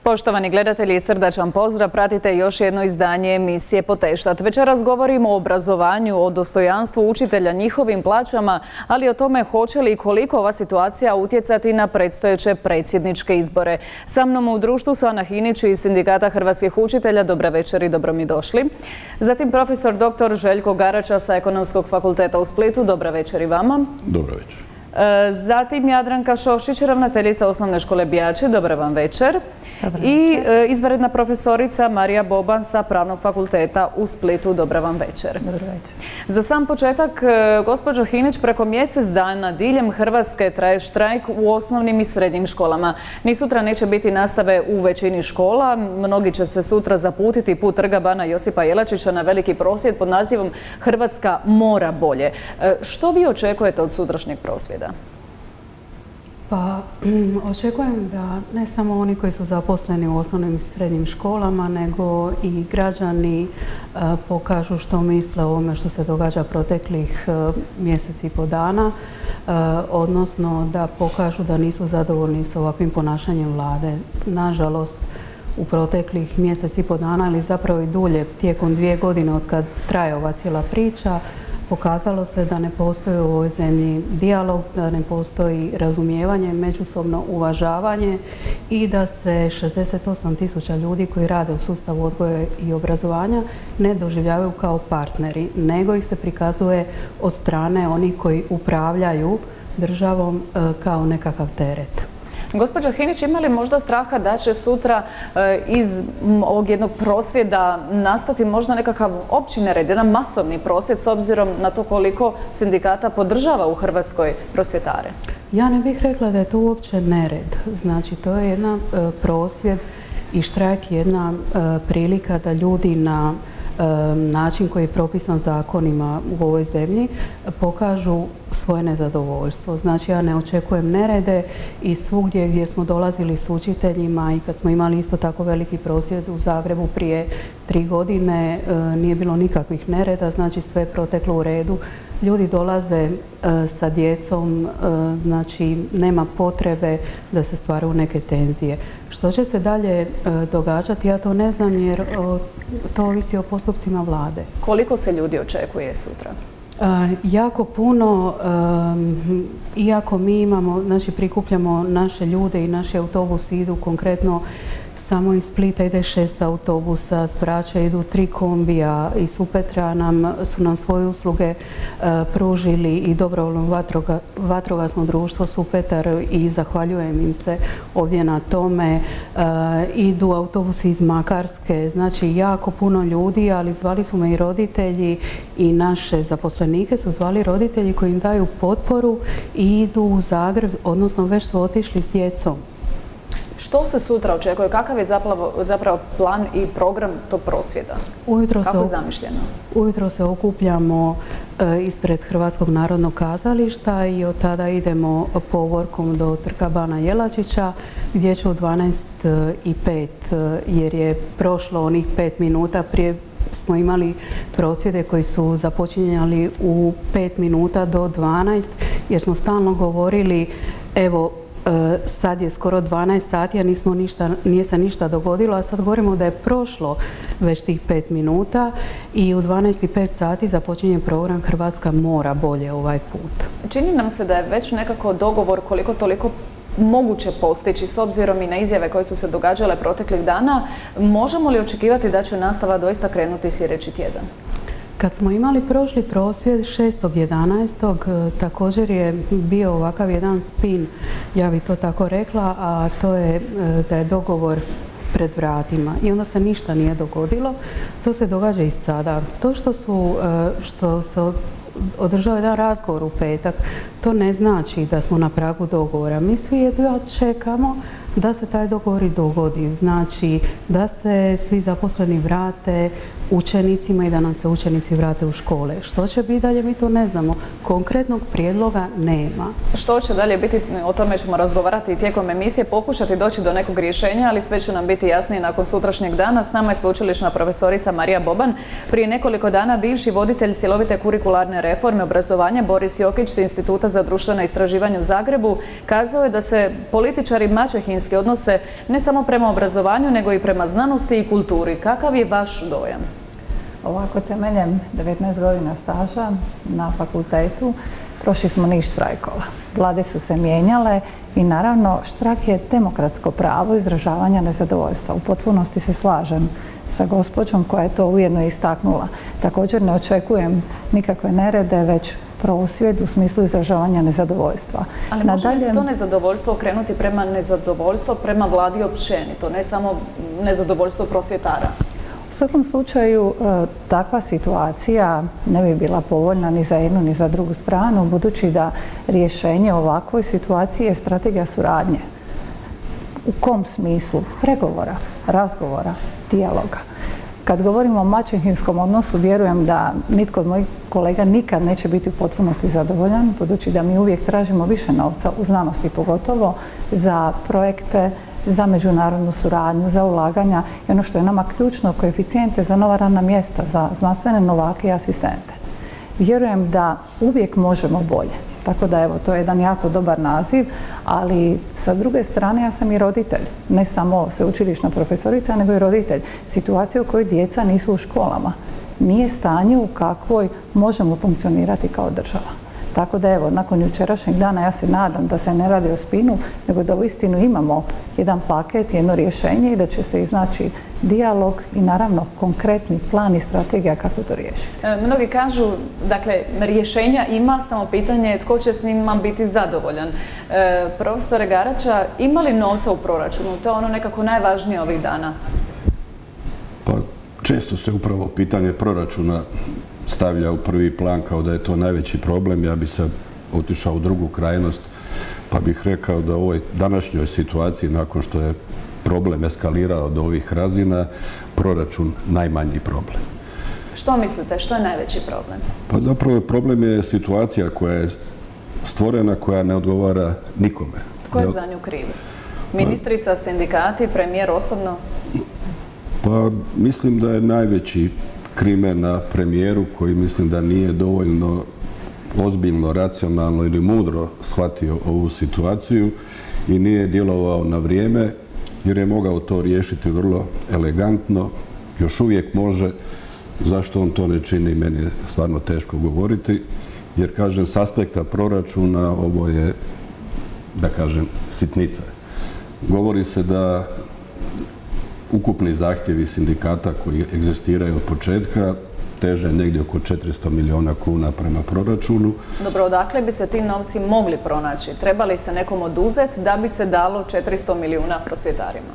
Poštovani gledatelji, srdačan pozdrav, pratite još jedno izdanje emisije Poteštat. Večeras govorimo o obrazovanju, o dostojanstvu učitelja, njihovim plaćama, ali o tome hoće li i koliko ova situacija utjecati na predstojeće predsjedničke izbore. Sa mnom u društvu su Ana Hinić iz Sindikata hrvatskih učitelja. Dobra večer i dobro mi došli. Zatim profesor dr. Željko Garača sa Ekonomskog fakulteta u Splitu. Dobra večer i vama. Dobra večer. Zatim Jadranka Šošić, ravnateljica Osnovne škole Bijači. Dobra vam večer. I izvanredna profesorica Marija Boban sa Pravnog fakulteta u Splitu. Dobra vam večer. Dobro večer. Za sam početak, gospođo Hinić, preko mjesec dana diljem Hrvatske traje štrajk u osnovnim i srednjim školama. Ni sutra neće biti nastave u većini škola. Mnogi će se sutra zaputiti put Trga bana Josipa Jelačića na veliki prosvjed pod nazivom Hrvatska mora bolje. Što vi očekujete od sutrašnjeg prosvjeda? Pa očekujem da ne samo oni koji su zaposleni u osnovnim i srednjim školama, nego i građani pokažu što misle o ovome što se događa proteklih mjesec i po dana, odnosno da pokažu da nisu zadovoljni s ovakvim ponašanjem vlade. Nažalost, u proteklih mjesec i po dana, ali zapravo i dulje, tijekom 2 godine od kad traje ova cijela priča, pokazalo se da ne postoji u ovoj zemlji dijalog, da ne postoji razumijevanje, međusobno uvažavanje i da se 68.000 ljudi koji rade u sustavu odgoja i obrazovanja ne doživljavaju kao partneri, nego ih se prikazuje od strane onih koji upravljaju državom kao nekakav teret. Gospođo Hinić, ima li možda straha da će sutra iz ovog jednog prosvjeda nastati možda nekakav opći nered, jedan masovni prosvjed s obzirom na to koliko sindikata podržava u Hrvatskoj prosvjetare? Ja ne bih rekla da je to uopće nered. Znači, to je jedan prosvjed i štrajk, jedna prilika da ljudi na način koji je propisan zakonima u ovoj zemlji pokažu svoje nezadovoljstvo. Znači, ja ne očekujem nerede i svugdje gdje smo dolazili s učiteljima i kad smo imali isto tako veliki prosvjed u Zagrebu prije 3 godine nije bilo nikakvih nereda, znači sve je proteklo u redu. Ljudi dolaze sa djecom, znači nema potrebe da se stvaraju neke tenzije. Što će se dalje događati, ja to ne znam jer to ovisi o postupcima vlade. Koliko se ljudi očekuje sutra? Jako puno, iako mi imamo, znači prikupljamo naše ljude i naši autobusi idu konkretno samo iz Splita ide 6 autobusa, s Brača idu 3 kombija, iz Supetra su nam svoje usluge pružili i dobrovoljno vatrogasno društvo Supetar i zahvaljujem im se ovdje na tome. Idu autobusi iz Makarske, znači jako puno ljudi, ali zvali su me i roditelji i naše zaposlenike su zvali roditelji koji im daju potporu i idu u Zagreb, odnosno već su otišli s djecom. Što se sutra očekuje? Kakav je zapravo plan i program tog prosvjeda? Kako je zamišljeno? Ujutro se okupljamo ispred Hrvatskog narodnog kazališta i od tada idemo povorkom do Trga bana Jelačića gdje će u 12:05 jer je prošlo onih 5 minuta prije smo imali prosvjede koji su započinjali u 5 minuta do 12 jer smo stalno govorili evo sad je skoro 12 sati, a nije se ništa dogodilo, a sad govorimo da je prošlo već tih 5 minuta i u 12:05 sati započinje program Hrvatska mora bolje ovaj put. Čini nam se da je već nekako dogovor koliko toliko moguće postići s obzirom i na izjave koje su se događale proteklih dana. Možemo li očekivati da će nastava doista krenuti sljedeći tjedan? Kad smo imali prošli prosvjed 6.11. također je bio ovakav jedan spin, ja bih to tako rekla, a to je da je dogovor pred vratima i onda se ništa nije dogodilo. To se događa i sada. To što se održao jedan razgovor u petak, to ne znači da smo na pragu dogovora. Mi svi jedva čekamo da se taj dogovor i dogodi. Znači da se svi zaposleni vrate učenicima i da nam se učenici vrate u škole. Što će biti dalje, mi to ne znamo. Konkretnog prijedloga nema. Što će dalje biti, o tome ćemo razgovarati i tijekom emisije, pokušati doći do nekog rješenja, ali sve će nam biti jasnije nakon sutrašnjeg dana. S nama je sveučilišna profesorica Marija Boban. Prije nekoliko dana bivši voditelj cjelovite kurikularne reforme obrazovanja Boris Jokić s Instituta za društvena istraživanja u Zagrebu kazao je da se političari maćehinski obiteljske odnose ne samo prema obrazovanju, nego i prema znanosti i kulturi. Kakav je vaš dojam? Ovako, temeljem 19 godina staža na fakultetu prošli smo niz štrajkova. Vlade su se mijenjale i naravno štrajk je demokratsko pravo izražavanja nezadovoljstva. U potpunosti se slažem sa gospođom koja je to ujedno istaknula. Također ne očekujem nikakve nerede, već prosvjed u smislu izražavanja nezadovoljstva. Ali može li se to nezadovoljstvo okrenuti prema nezadovoljstvo prema vladi općenito, ne samo nezadovoljstvo prosvjetara? U svakom slučaju, takva situacija ne bi bila povoljna ni za jednu ni za drugu stranu, budući da rješenje ovakvoj situaciji je strategija suradnje. U kom smislu? Pregovora, razgovora, dijaloga. Kad govorimo o maćehinskom odnosu, vjerujem da nitko od mojih kolega nikad neće biti u potpunosti zadovoljan, budući da mi uvijek tražimo više novca u znanosti, pogotovo za projekte, za međunarodnu suradnju, za ulaganja i ono što je nama ključno, koeficijente za nova radna mjesta, za znanstvene novake i asistente. Vjerujem da uvijek možemo bolje. Tako da evo, to je jedan jako dobar naziv, ali sa druge strane ja sam i roditelj. Ne samo sveučilišna profesorica, nego i roditelj. Situacija u kojoj djeca nisu u školama. Nije stanje u kakvoj možemo funkcionirati kao država. Tako da evo, nakon jučerašnjeg dana ja se nadam da se ne radi o spinu, nego da uistinu imamo jedan paket, jedno rješenje i da će se iznaći dijalog i naravno konkretni plan i strategija kako to riješiti. Mnogi kažu, dakle, rješenja ima, samo pitanje je tko će s njima biti zadovoljan. Profesore Garača, ima li novca u proračunu? To je ono nekako najvažnije ovih dana. Pa često se upravo pitanje proračuna stavlja u prvi plan kao da je to najveći problem. Ja bih sad otišao u drugu krajnost pa bih rekao da u ovoj današnjoj situaciji, nakon što je problem eskalirao do ovih razina, proračun najmanji problem. Što mislite, što je najveći problem? Pa zapravo problem je situacija koja je stvorena, koja ne odgovara nikome. Tko je za nju kriv? Ministrica, sindikati, premijer osobno? Pa mislim da je najveći krimen na premijeru koji mislim da nije dovoljno ozbiljno, racionalno ili mudro shvatio ovu situaciju i nije djelovao na vrijeme jer je mogao to riješiti vrlo elegantno, još uvijek može. Zašto on to ne čini, meni je stvarno teško govoriti, jer kažem, s aspekta proračuna ovo je, da kažem, sitnica. Govori se da ukupni zahtjevi sindikata koji egzistiraju od početka teže negdje oko 400 milijuna kuna prema proračunu. Dobro, odakle bi se ti novci mogli pronaći? Treba li se nekom oduzeti da bi se dalo 400 milijuna prosvjetarima?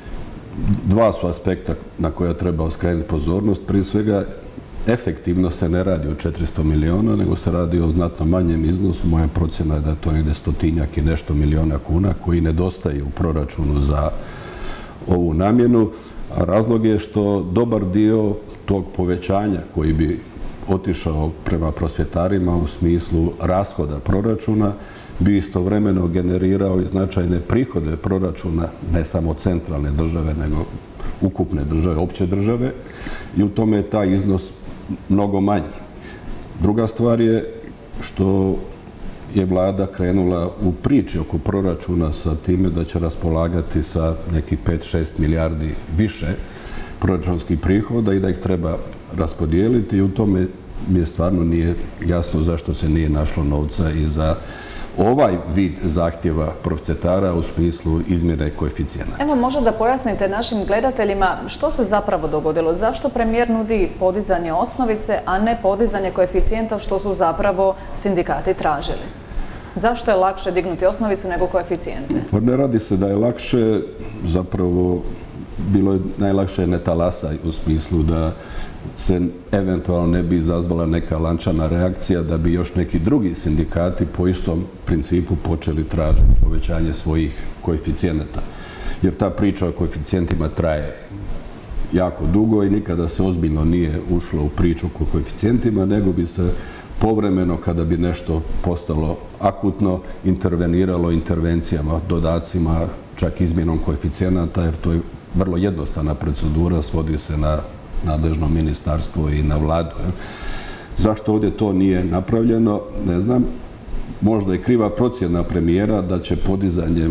Dva su aspekta na koja treba skrenuti pozornost. Prije svega, efektivno se ne radi o 400 milijuna, nego se radi o znatno manjem iznosu. Moja procjena je da to ide stotinjak i nešto milijuna kuna koji nedostaje u proračunu za ovu namjenu. A razlog je što dobar dio tog povećanja koji bi otišao prema prosvjetarima u smislu rashoda proračuna bi istovremeno generirao i značajne prihode proračuna, ne samo centralne države, nego ukupne države, opće države, i u tome je taj iznos mnogo manji. Druga stvar je što je vlada krenula u priči oko proračuna sa time da će raspolagati sa nekih 5-6 milijardi više proračunskih prihoda i da ih treba raspodijeliti, i u tome mi je stvarno nije jasno zašto se nije našlo novca i za ovaj vid zahtjeva prosvjetara u smislu izmjene koeficijenata. Evo, možda da pojasnite našim gledateljima što se zapravo dogodilo. Zašto premijer nudi podizanje osnovice, a ne podizanje koeficijenta što su zapravo sindikati tražili? Zašto je lakše dignuti osnovicu nego koeficijente? Pa ne radi se da je lakše, zapravo bilo je najlakše ne talasaj, u smislu da se eventualno ne bi izazvala neka lančana reakcija, da bi još neki drugi sindikati po istom principu počeli tražiti povećanje svojih koeficijenata. Jer ta priča o koeficijentima traje jako dugo i nikada se ozbiljno nije ušlo u priču o koeficijentima, nego bi se povremeno, kada bi nešto postalo akutno, interveniralo intervencijama, dodacima, čak izmjenom koeficijenata, jer to je vrlo jednostavna procedura, svodi se na nadležno ministarstvo i na vladu. Zašto ovdje to nije napravljeno, ne znam. Možda je kriva procjena premijera da će podizanjem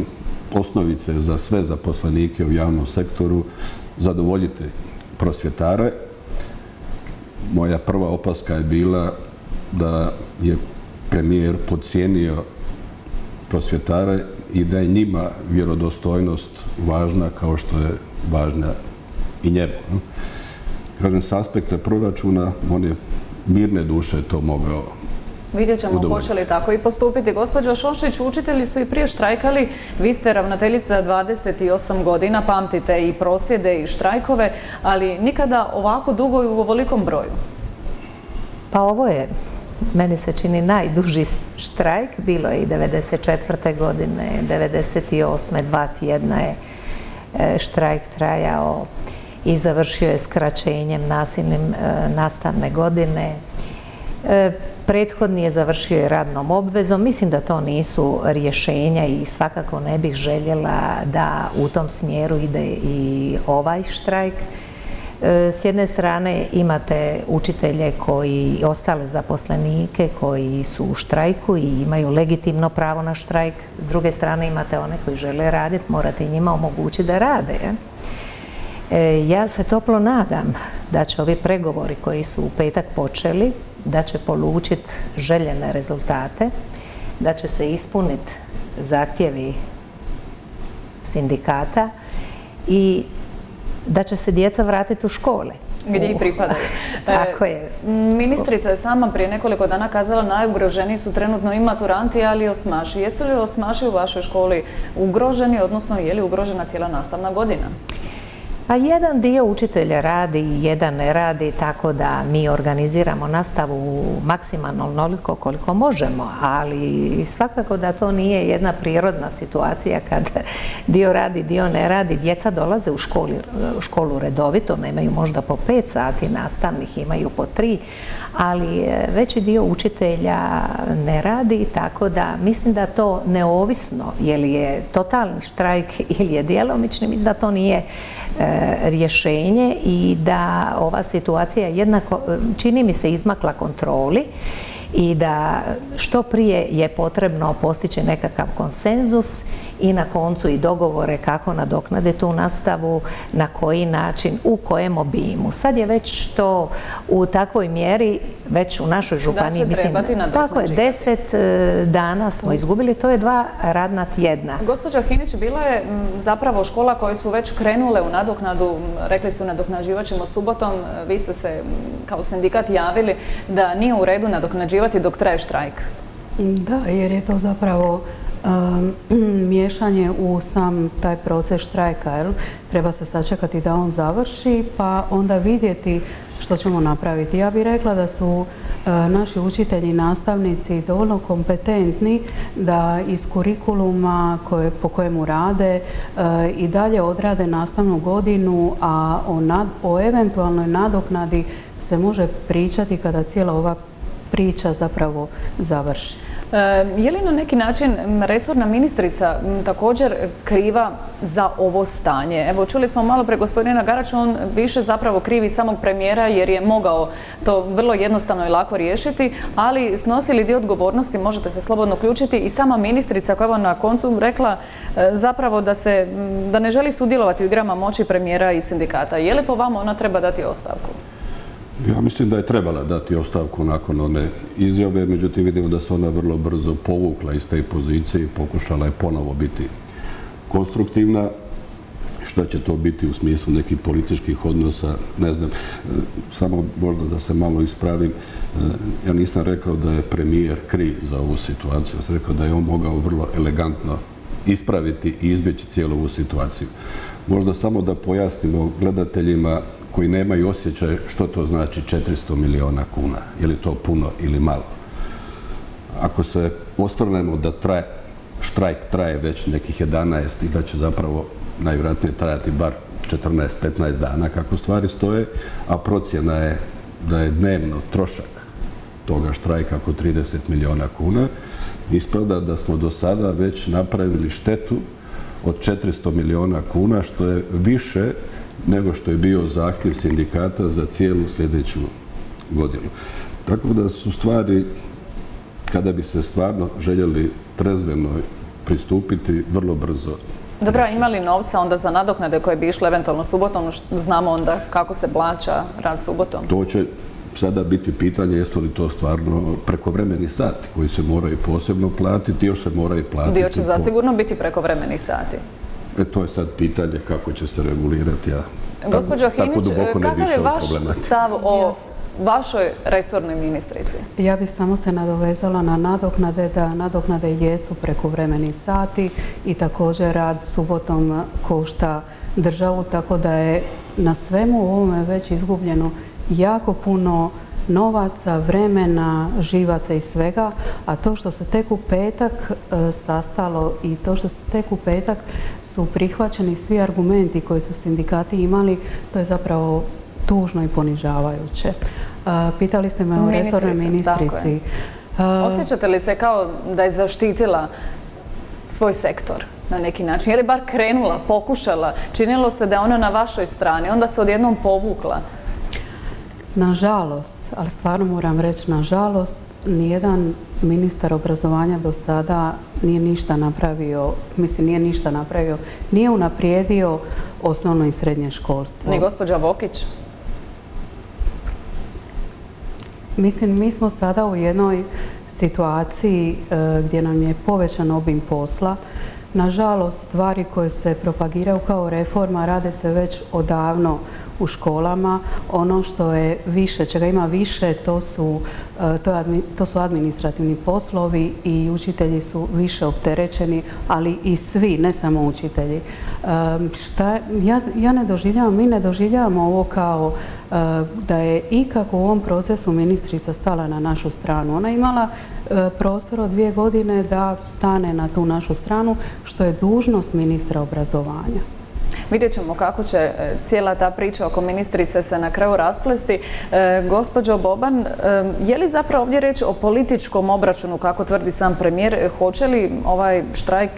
osnovice za sve zaposlenike u javnom sektoru, zadovoljiti prosvjetare. Moja prva opaska je bila da je premijer podcijenio prosvjetare i da je njima vjerodostojnost važna kao što je važna i njemu. Kažem, s aspekta proračuna, on je mirne duše to mogao. Vidjet ćemo hoće li tako i postupiti. Gospođo Šošić, učitelji su i prije štrajkali. Vi ste ravnateljica 28 godina, pamtite i prosvjede i štrajkove, ali nikada ovako dugo i u ovolikom broju. Pa ovo je, meni se čini, najduži štrajk. Bilo je i 94. godine, 98. 2 tjedna je štrajk trajao i završio je skraćenjem nasilnim nastavne godine. Prethodni je završio i radnom obvezom. Mislim da to nisu rješenja i svakako ne bih željela da u tom smjeru ide i ovaj štrajk. S jedne strane imate učitelje i ostale zaposlenike koji su u štrajku i imaju legitimno pravo na štrajk. S druge strane imate one koji žele raditi, morate njima omogućiti da rade. Ja se toplo nadam da će ovi pregovori koji su u petak počeli, da će polučiti željene rezultate, da će se ispuniti zahtjevi sindikata i da će se djeca vratiti u škole. Gdje i pripadaju. Tako je. Ministrica je sama prije nekoliko dana kazala najugroženiji su trenutno i maturanti, ali i osmaši. Jesu li osmaši u vašoj školi ugroženi, odnosno je li ugrožena cijela nastavna godina? Pa jedan dio učitelja radi i jedan ne radi, tako da mi organiziramo nastavu maksimalno onoliko koliko možemo, ali svakako da to nije jedna prirodna situacija kad dio radi, dio ne radi. Djeca dolaze u školu redovito, nemaju možda po 5 sati nastavnih, imaju po 3, ali veći dio učitelja ne radi, tako da mislim da to neovisno je li je totalni štrajk ili je djelomični, mislim da to nije rješenje i da ova situacija jednako, čini mi se, izmakla kontroli i da što prije je potrebno postići nekakav konsenzus i na koncu i dogovore kako nadoknaditi tu nastavu, na koji način, u kojem obimu. Sad je već to u takvoj mjeri, već u našoj županiji, mislim, tako je, 10 dana smo izgubili, to je 2 radna tjedna. Gospođa Hinić, bila je zapravo škola koje su već krenule u nadoknadu, rekli su nadoknađivat ćemo subotom, vi ste se kao sindikat javili da nije u redu nadoknađivati dok traje štrajk. Da, jer je to zapravo miješanje u sam taj proces štrajka. Treba se sačekati da on završi pa onda vidjeti što ćemo napraviti. Ja bih rekla da su naši učitelji i nastavnici dovoljno kompetentni da iz kurikuluma po kojemu rade i dalje odrade nastavnu godinu, a o eventualnoj nadoknadi se može pričati kada cijela ova priča zapravo završi. Je li na neki način resorna ministrica također kriva za ovo stanje? Evo, čuli smo malo pre gospodina Garača, on više zapravo krivi samog premijera jer je mogao to vrlo jednostavno i lako riješiti, ali snosili dio odgovornosti, možete se slobodno uključiti, i sama ministrica koja je na koncu rekla zapravo da ne želi sudjelovati u igrama moći premijera i sindikata. Je li po vama ona treba dati ostavku? Ja mislim da je trebala dati ostavku nakon one izjave, međutim vidimo da se ona vrlo brzo povukla iz te pozicije i pokušala je ponovo biti konstruktivna. Šta će to biti u smislu nekih političkih odnosa, ne znam. Samo možda da se malo ispravim, ja nisam rekao da je premijer kriv za ovu situaciju, ja sam rekao da je on mogao vrlo elegantno ispraviti i izbjeći cijelu ovu situaciju. Možda samo da pojasnimo gledateljima koji nemaju osjećaj što to znači 400 milijuna kuna. Je li to puno ili malo? Ako se osvrnemo da štrajk traje već nekih 11 i da će zapravo najvjerojatnije trajati bar 14-15 dana kako stvari stoje, a procjena je da je dnevno trošak toga štrajka oko 30 milijuna kuna, ispada da smo do sada već napravili štetu od 400 milijuna kuna, što je više nego što je bio zahtjev sindikata za cijelu sljedeću godinu. Tako da su stvari, kada bi se stvarno željeli trezveno pristupiti vrlo brzo. Dobro, ima li novca onda za nadoknade koje bi išle eventualno subotom? Znamo onda kako se plaća rad subotom. To će sada biti pitanje jesu li to stvarno prekovremeni sati koji se moraju posebno platiti, još se moraju platiti. Dio će zasigurno biti prekovremeni sati. To je sad pitanje kako će se regulirati. Gospođo Hinić, kakav je vaš stav o vašoj resornoj ministrici? Ja bih samo se nadovezala na nadoknade, da nadoknade jesu prekovremeni sati i također rad subotom košta državu, tako da je na svemu ovome već izgubljeno jako puno novaca, vremena, živaca i svega, a to što se tek u petak sastalo i to što se tek u petak su prihvaćeni svi argumenti koji su sindikati imali, to je zapravo tužno i ponižavajuće. Pitali ste me o resornoj ministrici. Osjećate li se kao da je zaštitila svoj sektor na neki način? Je li bar krenula, pokušala? Činilo se da je ona na vašoj strani, onda se odjednom povukla? Nažalost, ali stvarno moram reći nažalost, nijedan ministar obrazovanja do sada nije ništa napravio, nije unaprijedio osnovno i srednje školstvo. Ni gospođa Vokić? Mislim, mi smo sada u jednoj situaciji gdje nam je povećan obim posla. Nažalost, stvari koje se propagiraju kao reforma rade se već odavno u školama. Ono što je više, čega ima više, to su administrativni poslovi i učitelji su više opterećeni, ali i svi, ne samo učitelji. Ja ne doživljavam, mi ne doživljavamo ovo kao da je ikako u ovom procesu ministrica stala na našu stranu. Ona je imala prostor od 2 godine da stane na tu našu stranu, što je dužnost ministra obrazovanja. Vidjet ćemo kako će cijela ta priča oko ministrice se na kraju rasplesti. Gospođo Boban, je li zapravo ovdje reći o političkom obračunu, kako tvrdi sam premijer, hoće li ovaj štrajk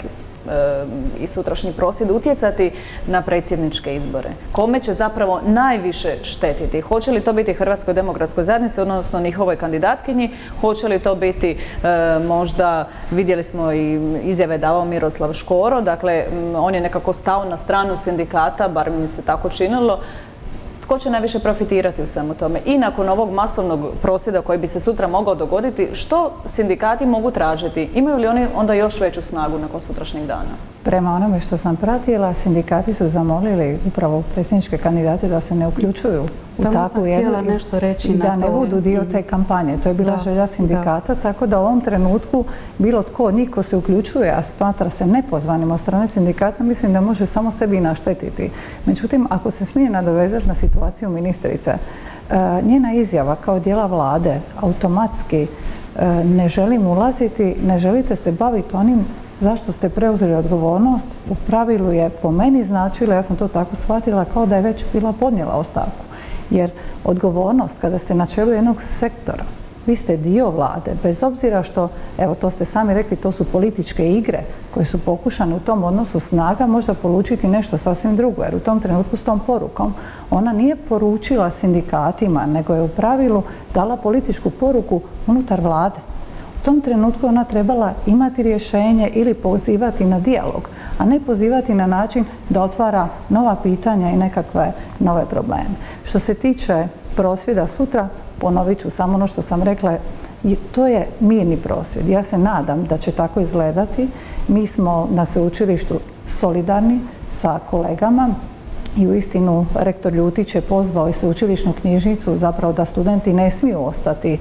i sutrašnji prosvjed utjecati na predsjedničke izbore? Kome će zapravo najviše štetiti? Hoće li to biti Hrvatskoj demokratskoj zajednici, odnosno njihovoj kandidatkinji? Hoće li to biti možda, vidjeli smo i izjave davao Miroslav Škoro, dakle on je nekako stao na stranu sindikata, bar mi se tako činilo. Tko će najviše profitirati u svemu tome? I nakon ovog masovnog prosvjeda koji bi se sutra mogao dogoditi, što sindikati mogu tražiti? Imaju li oni onda još veću snagu nakon sutrašnjeg dana? Prema onome što sam pratila, sindikati su zamolili upravo predsjedničke kandidate da se ne uključuju u takvu jednu i da ne budu dio te kampanje. To je bila želja sindikata, tako da u ovom trenutku bilo tko od njih ko se uključuje, a smatra se nepozvanim od strane sindikata, mislim da može samo sebi naštetiti. Međutim, ako se smije nadovezati na situaciju ministrice, njena izjava kao dijela vlade automatski ne želim ulaziti, ne želite se baviti onim zašto ste preuzeli odgovornost, u pravilu je po meni značilo, ja sam to tako shvatila, kao da je već bila podnijela ostavku. Jer odgovornost, kada ste na čelu jednog sektora, vi ste dio vlade, bez obzira što, evo to ste sami rekli, to su političke igre koje su pokušane u tom odnosu snaga možda polučiti nešto sasvim drugo, jer u tom trenutku s tom porukom ona nije poručila sindikatima, nego je u pravilu dala političku poruku unutar vlade. U tom trenutku ona trebala imati rješenje ili pozivati na dijalog, a ne pozivati na način da otvara nova pitanja i nekakve nove probleme. Što se tiče prosvjeda sutra, ponovit ću samo ono što sam rekla, to je mirni prosvjed. Ja se nadam da će tako izgledati. Mi smo na sveučilištu solidarni sa kolegama i uistinu rektor Ljutić je pozvao i sveučilišnu knjižnicu zapravo da studenti ne smiju ostati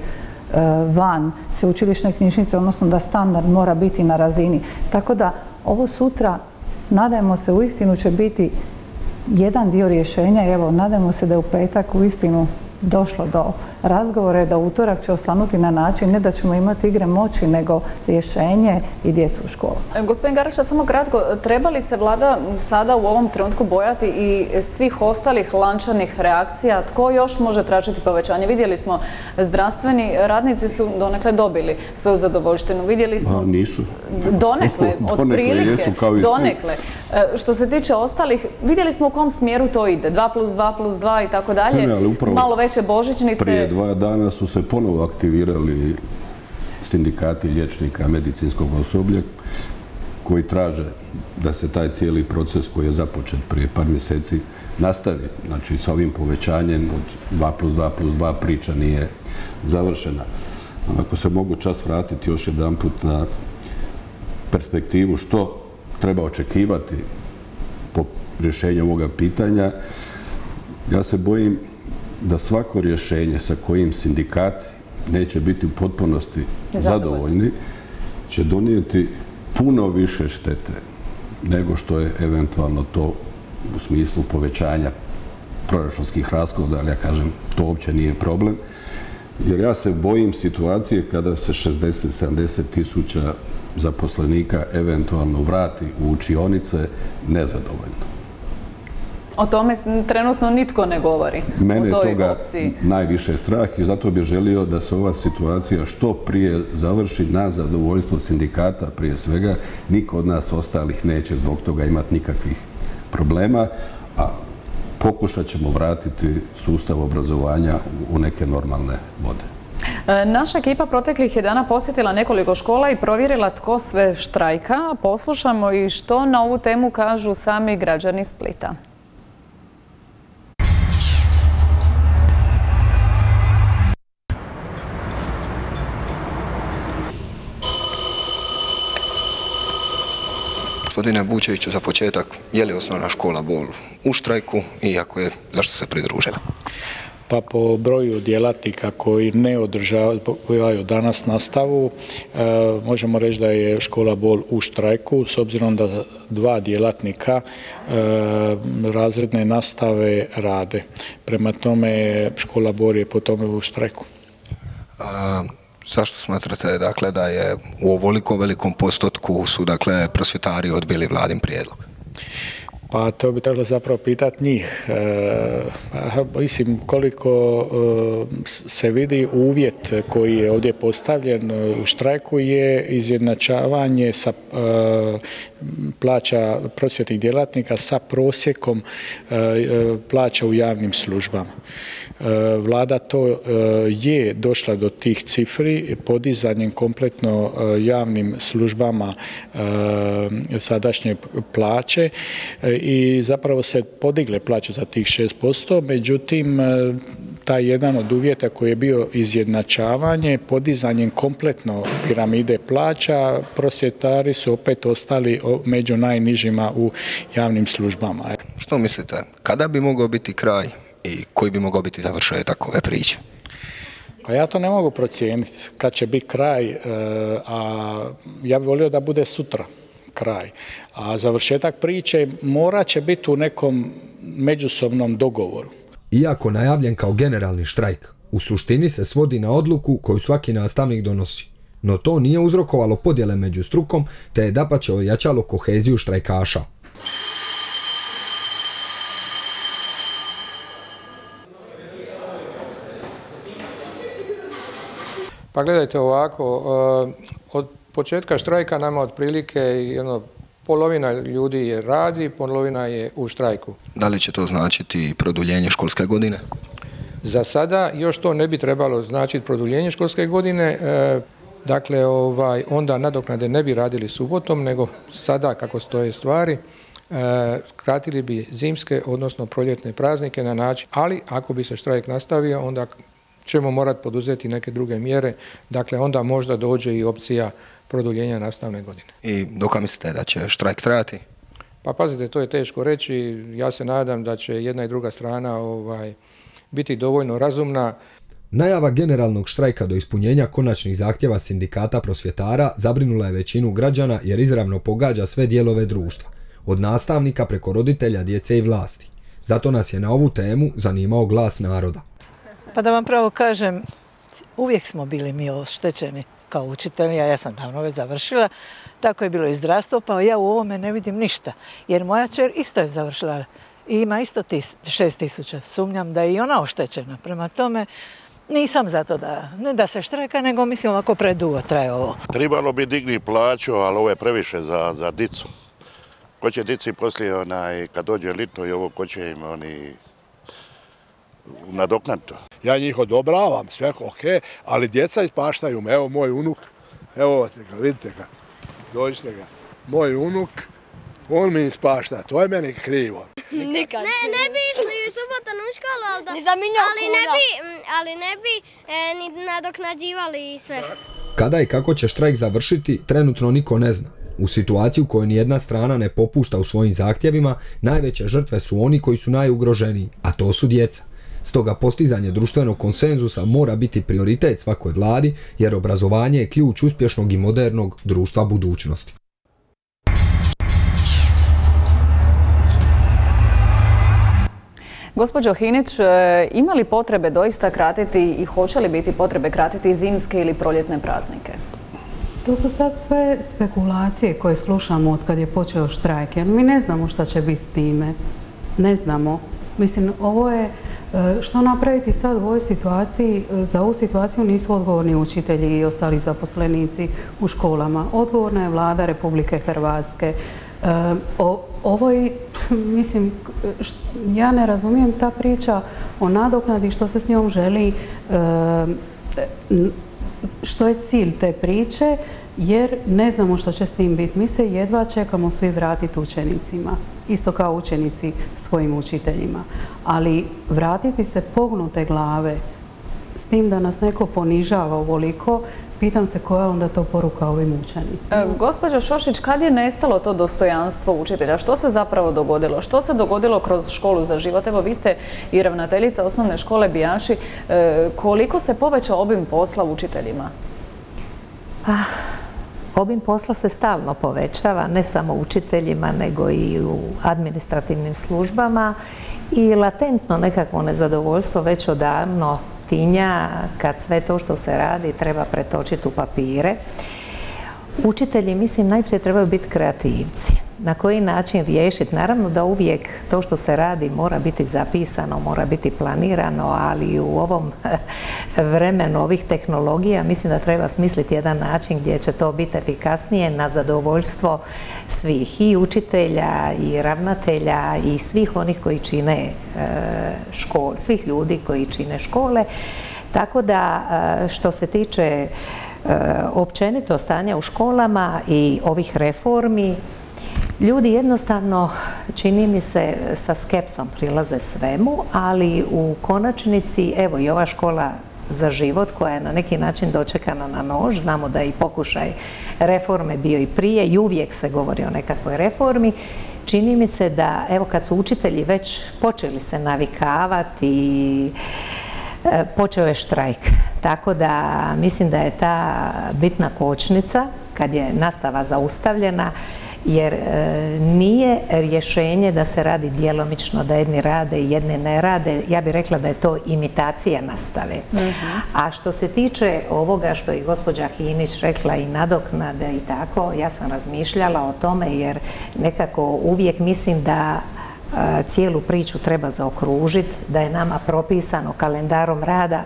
van sveučilišne knjižnice, odnosno da standard mora biti na razini. Tako da ovo sutra, nadajmo se, uistinu će biti jedan dio rješenja. Evo, nadajmo se da je u petak uistinu došlo do razgovora, da utorak će osvanuti na način ne da ćemo imati igre moći, nego rješenje i djecu u školu. Gospodin Garača, samo kratko, treba li se vlada sada u ovom trenutku bojati i svih ostalih lančanih reakcija? Tko još može tražiti povećanje? Vidjeli smo, zdravstveni radnici su donekle dobili svoju zadovoljštinu. Vidjeli smo... Nisu. Donekle, otprilike, donekle. Što se tiče ostalih, vidjeli smo u kom smjeru to ide. 2+2+2 i tako dalje. Malo veće božićnice. Prije 2 dana su se ponovo aktivirali sindikati liječnika, medicinskog osoblja, koji traže da se taj cijeli proces koji je započet prije par mjeseci nastavi. Znači, sa ovim povećanjem od 2+2+2 priča nije završena. Ako se mogu čas vratiti još jedanput na perspektivu što treba očekivati po rješenju ovoga pitanja, ja se bojim da svako rješenje sa kojim sindikati neće biti u potpunosti zadovoljni će donijeti puno više štete nego što je eventualno to u smislu povećanja proračunskih rashoda, ali ja kažem, to uopće nije problem. Jer ja se bojim situacije kada se 60-70 tisuća zaposlenika eventualno vrati u učionice nezadovoljno. O tome trenutno nitko ne govori. Mene je toga najviše strah i zato bih želio da se ova situacija što prije završi na zadovoljstvo sindikata prije svega. Niko od nas ostalih neće zbog toga imati nikakvih problema, a pokušat ćemo vratiti sustav obrazovanja u neke normalne vode. Naša ekipa proteklih je dana posjetila nekoliko škola i provjerila tko sve štrajka. Poslušamo i što na ovu temu kažu sami građani Splita. Gospodine Bučeviću, za početak, je li osnovna škola Bol u štrajku i ako je, zašto se pridružila? Pa po broju djelatnika koji ne održavaju danas nastavu, možemo reći da je škola Bol u štrajku, s obzirom da 2 djelatnika razredne nastave rade. Prema tome, škola Bol je po tome u štrajku. Zašto smatrate, dakle, da je u ovoliko velikom postotku su, dakle, prosvjetari odbili vladin prijedlog? Pa to bi trebalo zapravo pitati njih. Mislim, koliko se vidi uvjet koji je ovdje postavljen u štrajku je izjednačavanje sa plaća prosvjetnih djelatnika sa prosjekom plaća u javnim službama. Vlada to je došla do tih cifri podizanjem kompletno javnim službama sadašnje plaće i zapravo se podigle plaće za tih 6%, međutim taj jedan od uvjeta koji je bio izjednačavanje podizanjem kompletno piramide plaća, prosvjetari su opet ostali među najnižima u javnim službama. Što mislite, kada bi mogao biti kraj i koji bi mogao biti završetak ove priče? Pa ja to ne mogu procijeniti kad će biti kraj, a ja bih volio da bude sutra kraj. A završetak priče morat će biti u nekom međusobnom dogovoru. Iako najavljen kao generalni štrajk, u suštini se svodi na odluku koju svaki nastavnik donosi. No to nije uzrokovalo podjele među strukom, te je dapače ojačalo koheziju štrajkaša. Pa gledajte ovako, od početka štrajka nama otprilike polovina ljudi radi, polovina je u štrajku. Da li će to značiti produljenje školske godine? Za sada još to ne bi trebalo značiti produljenje školske godine. Dakle, onda nadoknade ne bi radili subotom, nego sada kako stoje stvari, kratili bi zimske, odnosno proljetne praznike na način, ali ako bi se štrajk nastavio, onda ćemo morati poduzeti neke druge mjere, dakle onda možda dođe i opcija produljenja nastavne godine. I dok mislite da će štrajk trajati? Pa pazite, to je teško reći, ja se nadam da će jedna i druga strana biti dovoljno razumna. Najava generalnog štrajka do ispunjenja konačnih zahtjeva sindikata prosvjetara zabrinula je većinu građana jer izravno pogađa sve dijelove društva, od nastavnika preko roditelja, djece i vlasti. Zato nas je na ovu temu zanimao glas naroda. Pa da vam pravo kažem, uvijek smo bili mi oštećeni kao učitelji, a ja sam davno već završila, tako je bilo i zdravstvo, pa ja u ovome ne vidim ništa. Jer moja kćer isto je završila i ima isto 6.000. Sumnjam da je i ona oštećena. Prema tome, nisam za to ne da se štrajka, nego mislim ovako predugo traje ovo. Trebalo bi digni plaću, ali ovo je previše za dicu. Ko će dici poslije, kad dođe lito i ovo, ko će im nadoknati to? Ja njih odobravam, sve ok, ali djeca ispaštaju me. Evo moj unuk, evo ga, vidite ga, dođite ga. moj unuk, on mi ispašta, to je meni krivo. Nikad. Ne bi išli subotom u školu, ali ne bi ni nadoknađivali sve. Kada i kako će štrajk završiti, trenutno niko ne zna. U situaciji u kojoj nijedna strana ne popušta u svojim zahtjevima, najveće žrtve su oni koji su najugroženiji, a to su djeca. Stoga postizanje društvenog konsenzusa mora biti prioritet svakoj vladi, jer obrazovanje je ključ uspješnog i modernog društva budućnosti. Gospođo Hinić, ima li potrebe doista kratiti i hoće li biti potrebe kratiti zimske ili proljetne praznike? To su sad sve spekulacije koje slušamo od kad je počeo štrajk, jer mi ne znamo šta će biti s time. Ne znamo. Mislim, ovo je, što napraviti sad u ovoj situaciji, za ovu situaciju nisu odgovorni učitelji i ostali zaposlenici u školama. Odgovorna je Vlada Republike Hrvatske. Mislim, ja ne razumijem ta priča o nadoknadi, što se s njom želi, što je cilj te priče, jer ne znamo što će s tim biti. Mi se jedva čekamo svi vratiti učenicima, isto kao učenici svojim učiteljima. Ali vratiti se pognute glave s tim da nas neko ponižava ovoliko, pitam se koja je onda to poruka ovim učenicima. Gospođo Šošić, kad je nestalo to dostojanstvo učitelja? Što se zapravo dogodilo? Što se dogodilo kroz školu za život? Evo, vi ste i ravnateljica osnovne škole Bijaši. Koliko se povećao obim posla učiteljima? Obim posla se stalno povećava, ne samo učiteljima, nego i u administrativnim službama i latentno nekakvo nezadovoljstvo već odavno tinja kad sve to što se radi treba pretočiti u papire. Učitelji, mislim, najprije trebaju biti kreativci. Na koji način riješiti? Naravno da uvijek to što se radi mora biti zapisano, mora biti planirano, ali u ovom vremenu ovih tehnologija mislim da treba smisliti jedan način gdje će to biti efikasnije na zadovoljstvo svih, i učitelja, i ravnatelja, i svih onih koji čine škole, svih ljudi koji čine škole. Tako da što se tiče općenito stanja u školama i ovih reformi, ljudi jednostavno, čini mi se, sa skepsom prilaze svemu, ali u konačnici, evo i ova škola za život koja je na neki način dočekana na nož, znamo da je i pokušaj reforme bio i prije i uvijek se govori o nekakvoj reformi. Čini mi se da, evo, kad su učitelji već počeli se navikavati i počeo je štrajk. Tako da mislim da je ta bitna kočnica kad je nastava zaustavljena, jer nije rješenje da se radi djelomično, da jedni rade i jedni ne rade. Ja bih rekla da je to imitacija nastave. A što se tiče ovoga što je gospođa Hinić rekla i nadoknade i tako, ja sam razmišljala o tome jer nekako uvijek mislim da cijelu priču treba zaokružiti, da je nama propisano kalendarom rada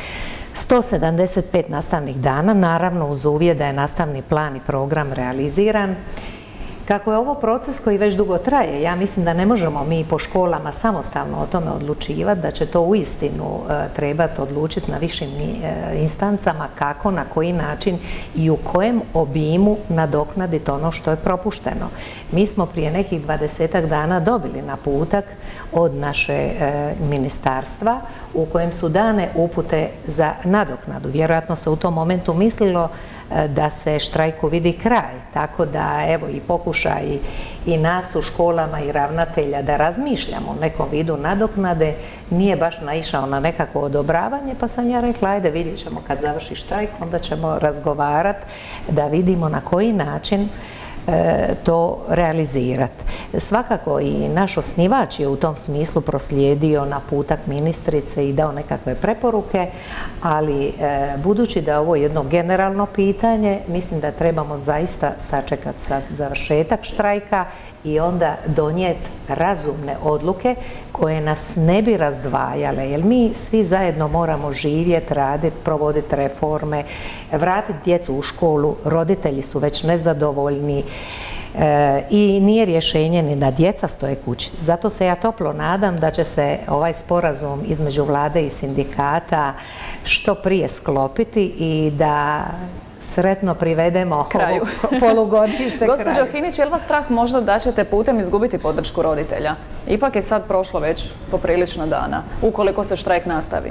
175 nastavnih dana, naravno uz uvjet da je nastavni plan i program realiziran. Kako je ovo proces koji već dugo traje, ja mislim da ne možemo mi po školama samostalno o tome odlučivati, da će to uistinu trebati odlučiti na višim instancama kako, na koji način i u kojem obimu nadoknaditi ono što je propušteno. Mi smo prije nekih 20-ak dana dobili naputak od naše ministarstva u kojem su dane upute za nadoknadu. Vjerojatno se u tom momentu mislilo da se štrajku vidi kraj, tako da evo i pokušaj i nas u školama i ravnatelja da razmišljamo o nekom vidu nadoknade nije baš naišao na nekakvo odobravanje, pa sam ja rekla ajde vidjet ćemo kad završi štrajk, onda ćemo razgovarati da vidimo na koji način to realizirati. Svakako i naš osnivač je u tom smislu proslijedio naputak ministrice i dao nekakve preporuke, ali budući da je ovo jedno generalno pitanje, mislim da trebamo zaista sačekati sad završetak štrajka i onda donijeti razumne odluke koje nas ne bi razdvajale, jer mi svi zajedno moramo živjeti, raditi, provoditi reforme, vratiti djecu u školu, roditelji su već nezadovoljni i nije rješenje ni da djeca stoje kući. Zato se ja toplo nadam da će se ovaj sporazum između vlade i sindikata što prije sklopiti i da sretno privedemo kraju. Polugodište kraju. Gospođo Hinić, je li vas strah možda da ćete putem izgubiti podršku roditelja? Ipak je sad prošlo već poprilično dana, ukoliko se štrajk nastavi.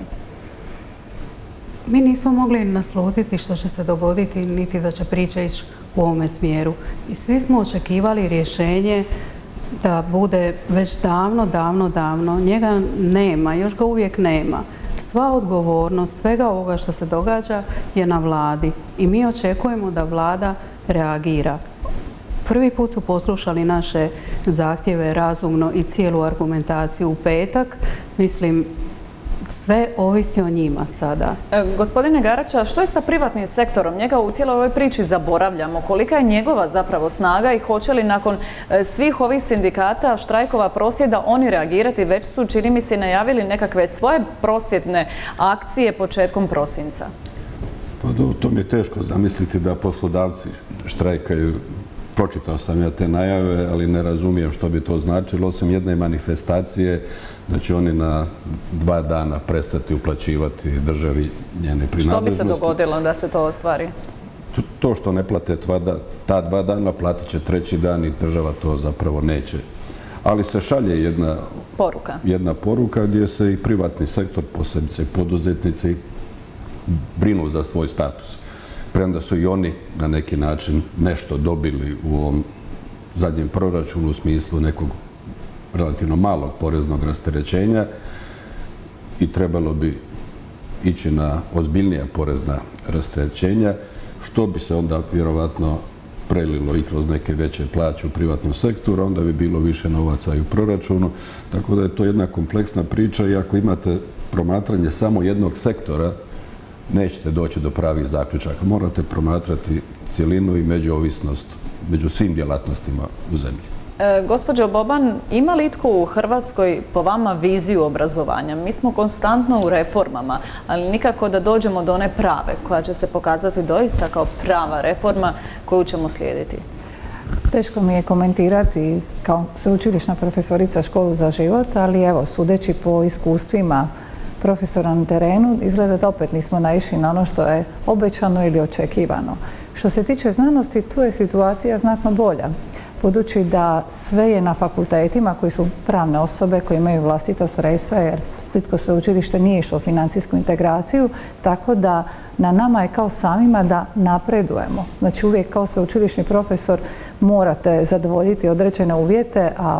Mi nismo mogli naslutiti što će se dogoditi, niti da će priča ići u ovome smjeru. I svi smo očekivali rješenje da bude već davno. Njega nema, još ga uvijek nema. Sva odgovornost svega ovoga što se događa je na vladi i mi očekujemo da vlada reagira. Prvi put su poslušali naše zahtjeve razumno i cijelu argumentaciju u petak. Mislim, sve ovisi o njima sada. Gospodine Garača, što je sa privatnim sektorom? Njega u cijeloj ovoj priči zaboravljamo. Kolika je njegova zapravo snaga i hoće li nakon svih ovih sindikata, štrajkova, prosvjeda oni reagirati? Već su, čini mi se, najavili nekakve svoje prosvjetne akcije početkom prosinca. Pa to mi je teško zamisliti da poslodavci štrajkaju. Pročitao sam ja te najave, ali ne razumijem što bi to značilo, osim jedne manifestacije da će oni na 2 dana prestati uplaćivati državi njene prinadležnosti. Što bi se dogodilo da se to ostvari? To što ne plate ta 2 dana, platit će 3. dan i država to zapravo neće. Ali se šalje jedna poruka gdje se i privatni sektor, posebice i poduzetnici, brinu za svoj status. Premda su i oni na neki način nešto dobili u ovom zadnjem proračunu u smislu nekog relativno malog poreznog rasterećenja i trebalo bi ići na ozbiljnija porezna rasterećenja, što bi se onda vjerovatno prelilo i kroz neke veće plaće u privatnom sektoru, onda bi bilo više novaca i u proračunu. Tako da je to jedna kompleksna priča i ako imate promatranje samo jednog sektora, nećete doći do pravih zaključaka. Morate promatrati cjelinu i međuovisnost među svim djelatnostima u zemlji. Gospođo Boban, ima li itko u Hrvatskoj po vama viziju obrazovanja? Mi smo konstantno u reformama, ali nikako da dođemo do one prave, koja će se pokazati doista kao prava reforma koju ćemo slijediti. Teško mi je komentirati kao sveučilišna profesorica Školu za život, ali evo, sudeći po iskustvima profesora na terenu, izgleda da opet nismo naišli na ono što je obećano ili očekivano. Što se tiče znanosti, tu je situacija znatno bolja. Budući da sve je na fakultetima koji su pravne osobe, koji imaju vlastita sredstva, jer Splitsko sveučilište nije išlo u financijsku integraciju, tako da na nama je kao samima da napredujemo. Znači uvijek kao sveučilišni profesor morate zadovoljiti određene uvjete, a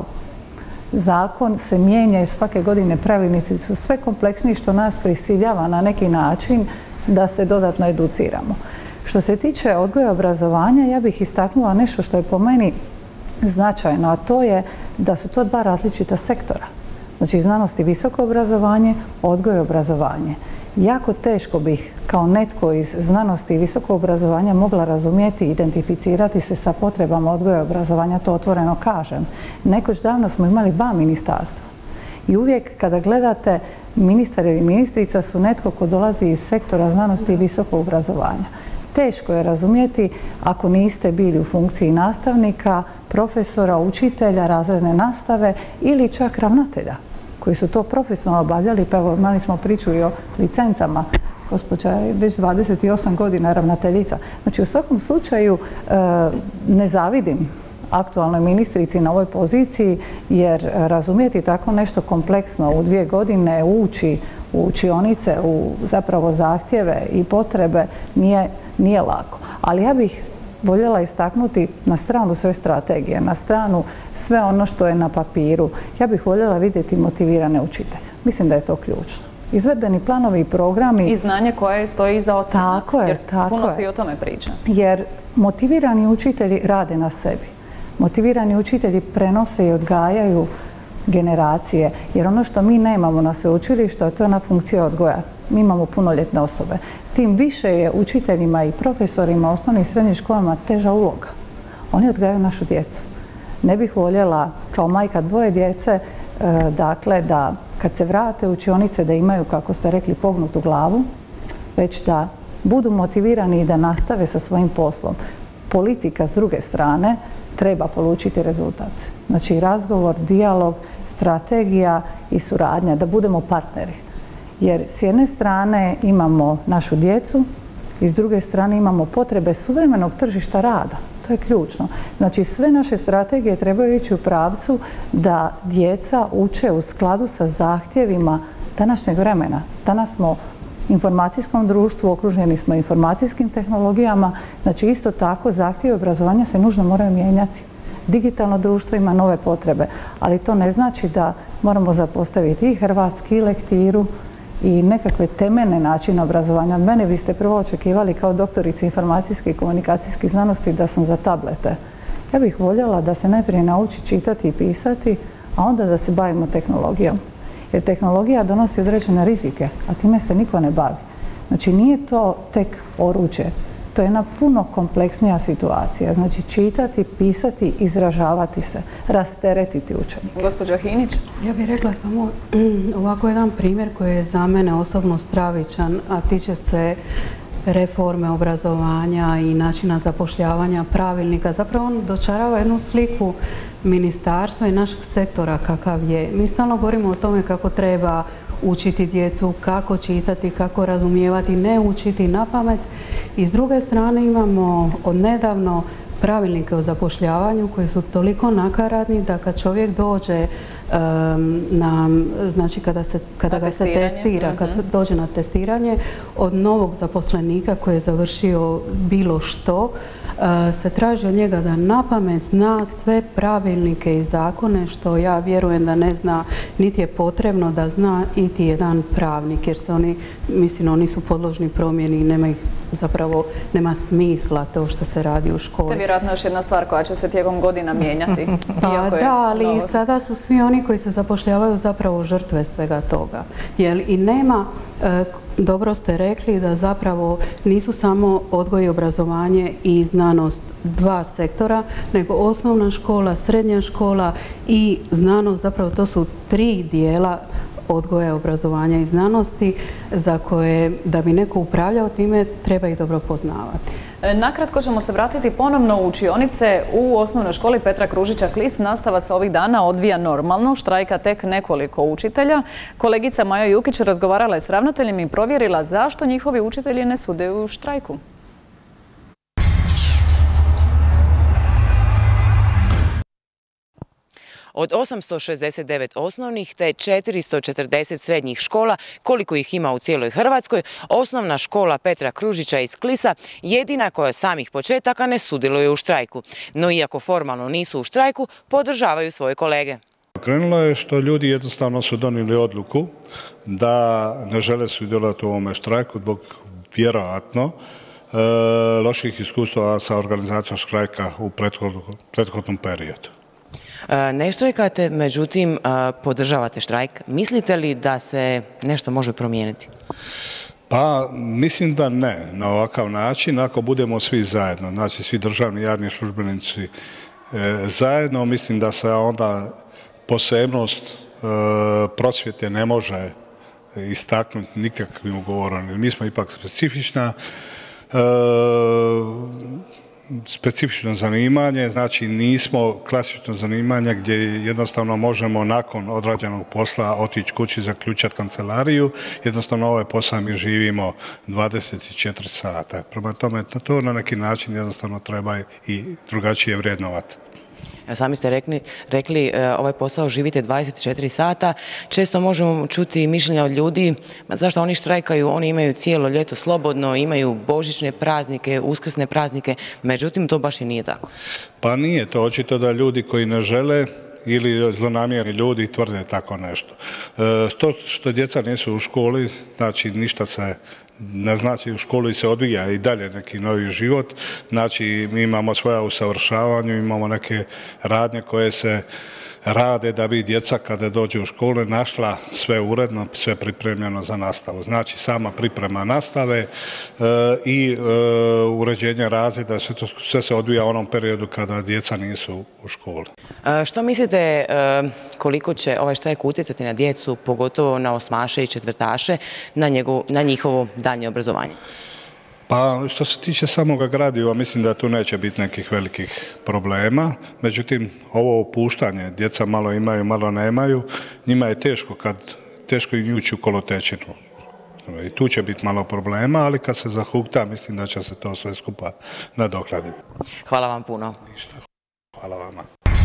zakon se mijenja i svake godine pravilnici su sve kompleksniji što nas prisiljava na neki način da se dodatno educiramo. Što se tiče odgoja i obrazovanja, ja bih istaknula nešto što je po meni značajno, a to je da su to 2 različita sektora. Znači znanost i visoko obrazovanje, odgoj i obrazovanje. Jako teško bih kao netko iz znanosti i visokog obrazovanja mogla razumjeti i identificirati se sa potrebama odgoja i obrazovanja, to otvoreno kažem. Nekoć davno smo imali 2 ministarstva i uvijek kada gledate ministar ili ministrica su netko ko dolazi iz sektora znanosti i visokog obrazovanja. Teško je razumjeti ako niste bili u funkciji nastavnika, profesora, učitelja, razredne nastave ili čak ravnatelja koji su to profesionalno obavljali, pa evo imali smo priču i o licencama. Gospođa je već 28 godina ravnateljica. Znači u svakom slučaju ne zavidim aktualnoj ministrici na ovoj poziciji, jer razumjeti tako nešto kompleksno u 2 godine, ući u učionice, u zapravo zahtjeve i potrebe nije lako. Ali ja bih voljela istaknuti na stranu sve strategije, na stranu sve ono što je na papiru. Ja bih voljela vidjeti motivirane učitelje. Mislim da je to ključno. Izvedbeni planovi i programi... I znanje koje stoji iza ocjena. Tako je, jer tako puno je. se i o tome priča. Jer motivirani učitelji rade na sebi. Motivirani učitelji prenose i odgajaju generacije. Jer ono što mi nemamo na sveučilištu, to je ona funkcija odgoja. Mi imamo punoljetne osobe. Tim više je učiteljima i profesorima u osnovnim i srednjim školama teža uloga. Oni odgajaju našu djecu. Ne bih voljela kao majka 2 djece, dakle, da kad se vrate u učionice da imaju, kako ste rekli, pognutu glavu, već da budu motivirani i da nastave sa svojim poslom. Politika s druge strane treba polučiti rezultat. Znači razgovor, dijalog, strategija i suradnja, da budemo partneri. Jer s jedne strane imamo našu djecu, i s druge strane imamo potrebe suvremenog tržišta rada. To je ključno. Znači sve naše strategije trebaju ići u pravcu da djeca uče u skladu sa zahtjevima današnjeg vremena. Danas smo u informacijskom društvu, okruženi smo informacijskim tehnologijama, znači isto tako zahtjevi obrazovanja se nužno moraju mijenjati. Digitalno društvo ima nove potrebe, ali to ne znači da moramo zapostaviti i hrvatski, i lektiru, i nekakve temeljne načine obrazovanja. Od mene biste prvo očekivali kao doktorica informacijskih i komunikacijskih znanosti da sam za tablete. Ja bih voljela da se najprije nauči čitati i pisati, a onda da se bavimo tehnologijom. Jer tehnologija donosi određene rizike, a time se niko ne bavi. Znači nije to tek oruđe. To je jedna puno kompleksnija situacija. Znači čitati, pisati, izražavati se, rasteretiti učenike. Gospođa Hinić? Ja bih rekla samo ovako jedan primjer koji je za mene osobno stravičan, a tiče se reforme obrazovanja i načina zapošljavanja pravilnika. Zapravo on dočarava jednu sliku ministarstva i našeg sektora kakav je. Mi stalno govorimo o tome kako treba učiti djecu, kako čitati, kako razumijevati, ne učiti na pamet. I s druge strane imamo odnedavno pravilnike o zapošljavanju koji su toliko nakaradni da kad čovjek dođe znači kada ga se testira, kad se dođe na testiranje od novog zaposlenika koji je završio bilo što, se traži od njega da napamet zna sve pravilnike i zakone, što ja vjerujem da ne zna, niti je potrebno da zna iti jedan pravnik, jer se oni su podložni promjeni i nema smisla to što se radi u školi. To je vjerojatno još jedna stvar koja će se tijekom godina mijenjati. Pa da, ali sada su svi oni koji se zapošljavaju zapravo žrtve svega toga. I nema, dobro ste rekli da zapravo nisu samo odgoj i obrazovanje i znanost dva sektora, nego osnovna škola, srednja škola i znanost, zapravo to su tri dijela odgoja, obrazovanja i znanosti za koje, da bi neko upravljao time, treba ih dobro poznavati. Nakratko ćemo se vratiti ponovno u učionice u osnovnoj školi Petra Kružića Klis. Nastava se ovih dana odvija normalno, štrajka tek nekoliko učitelja. Kolegica Maja Jukić razgovarala je s ravnateljem i provjerila zašto njihovi učitelji ne sudjeluju u štrajku. Od 869 osnovnih te 440 srednjih škola, koliko ih ima u cijeloj Hrvatskoj, osnovna škola Petra Kružića iz Klisa jedina koja od samih početaka ne sudjeluje u štrajku. No iako formalno nisu u štrajku, podržavaju svoje kolege. Krenulo je što ljudi jednostavno su donijeli odluku da ne žele sudjelovati u ovome štrajku zbog vjerojatno loših iskustava sa organizacijom štrajka u prethodnom periodu. Ne štrajkate, međutim podržavate štrajk. Mislite li da se nešto može promijeniti? Pa mislim da ne, na ovakav način, ako budemo svi zajedno, znači svi državni javni službenici zajedno, mislim da se onda posebnost prosvjete ne može istaknuti nikakvim ugovorom. Mi smo ipak specifično zanimanje, znači nismo klasično zanimanje gdje jednostavno možemo nakon odrađenog posla otići kući, zaključati kancelariju. Jednostavno ovaj posao mi živimo 24 sata. Prema tome, to na neki način jednostavno treba i drugačije vrednovati. Sami ste rekli ovaj posao živite 24 sata. Često možemo čuti mišljenja od ljudi zašto oni štrajkaju, oni imaju cijelo ljeto slobodno, imaju božićne praznike, uskrsne praznike, međutim to baš i nije tako. Pa nije to, očito da ljudi koji ne žele ili zlonamjerni ljudi tvrde tako nešto. To što djeca nisu u školi, znači ništa se ne znači, u školi se odvija i dalje neki novi život, znači mi imamo svoja usavršavanja, imamo neke radnje koje se rade da bi djeca kada dođe u školu našla sve uredno, sve pripremljeno za nastavu. Znači sama priprema nastave i uređenje razreda, sve se odvija u onom periodu kada djeca nisu u školi. Što mislite koliko će ovaj štrajk utjecati na djecu, pogotovo na osmaše i četvrtaše, na njihovo daljnje obrazovanje? Pa što se tiče samoga gradiva, mislim da tu neće biti nekih velikih problema. Međutim, ovo opuštanje, djeca malo imaju, malo nemaju, njima je teško im ući u kolotečinu. I tu će biti malo problema, ali kad se zahukta, mislim da će se to sve skupa nadokladiti. Hvala vam puno. Ništa. Hvala vama.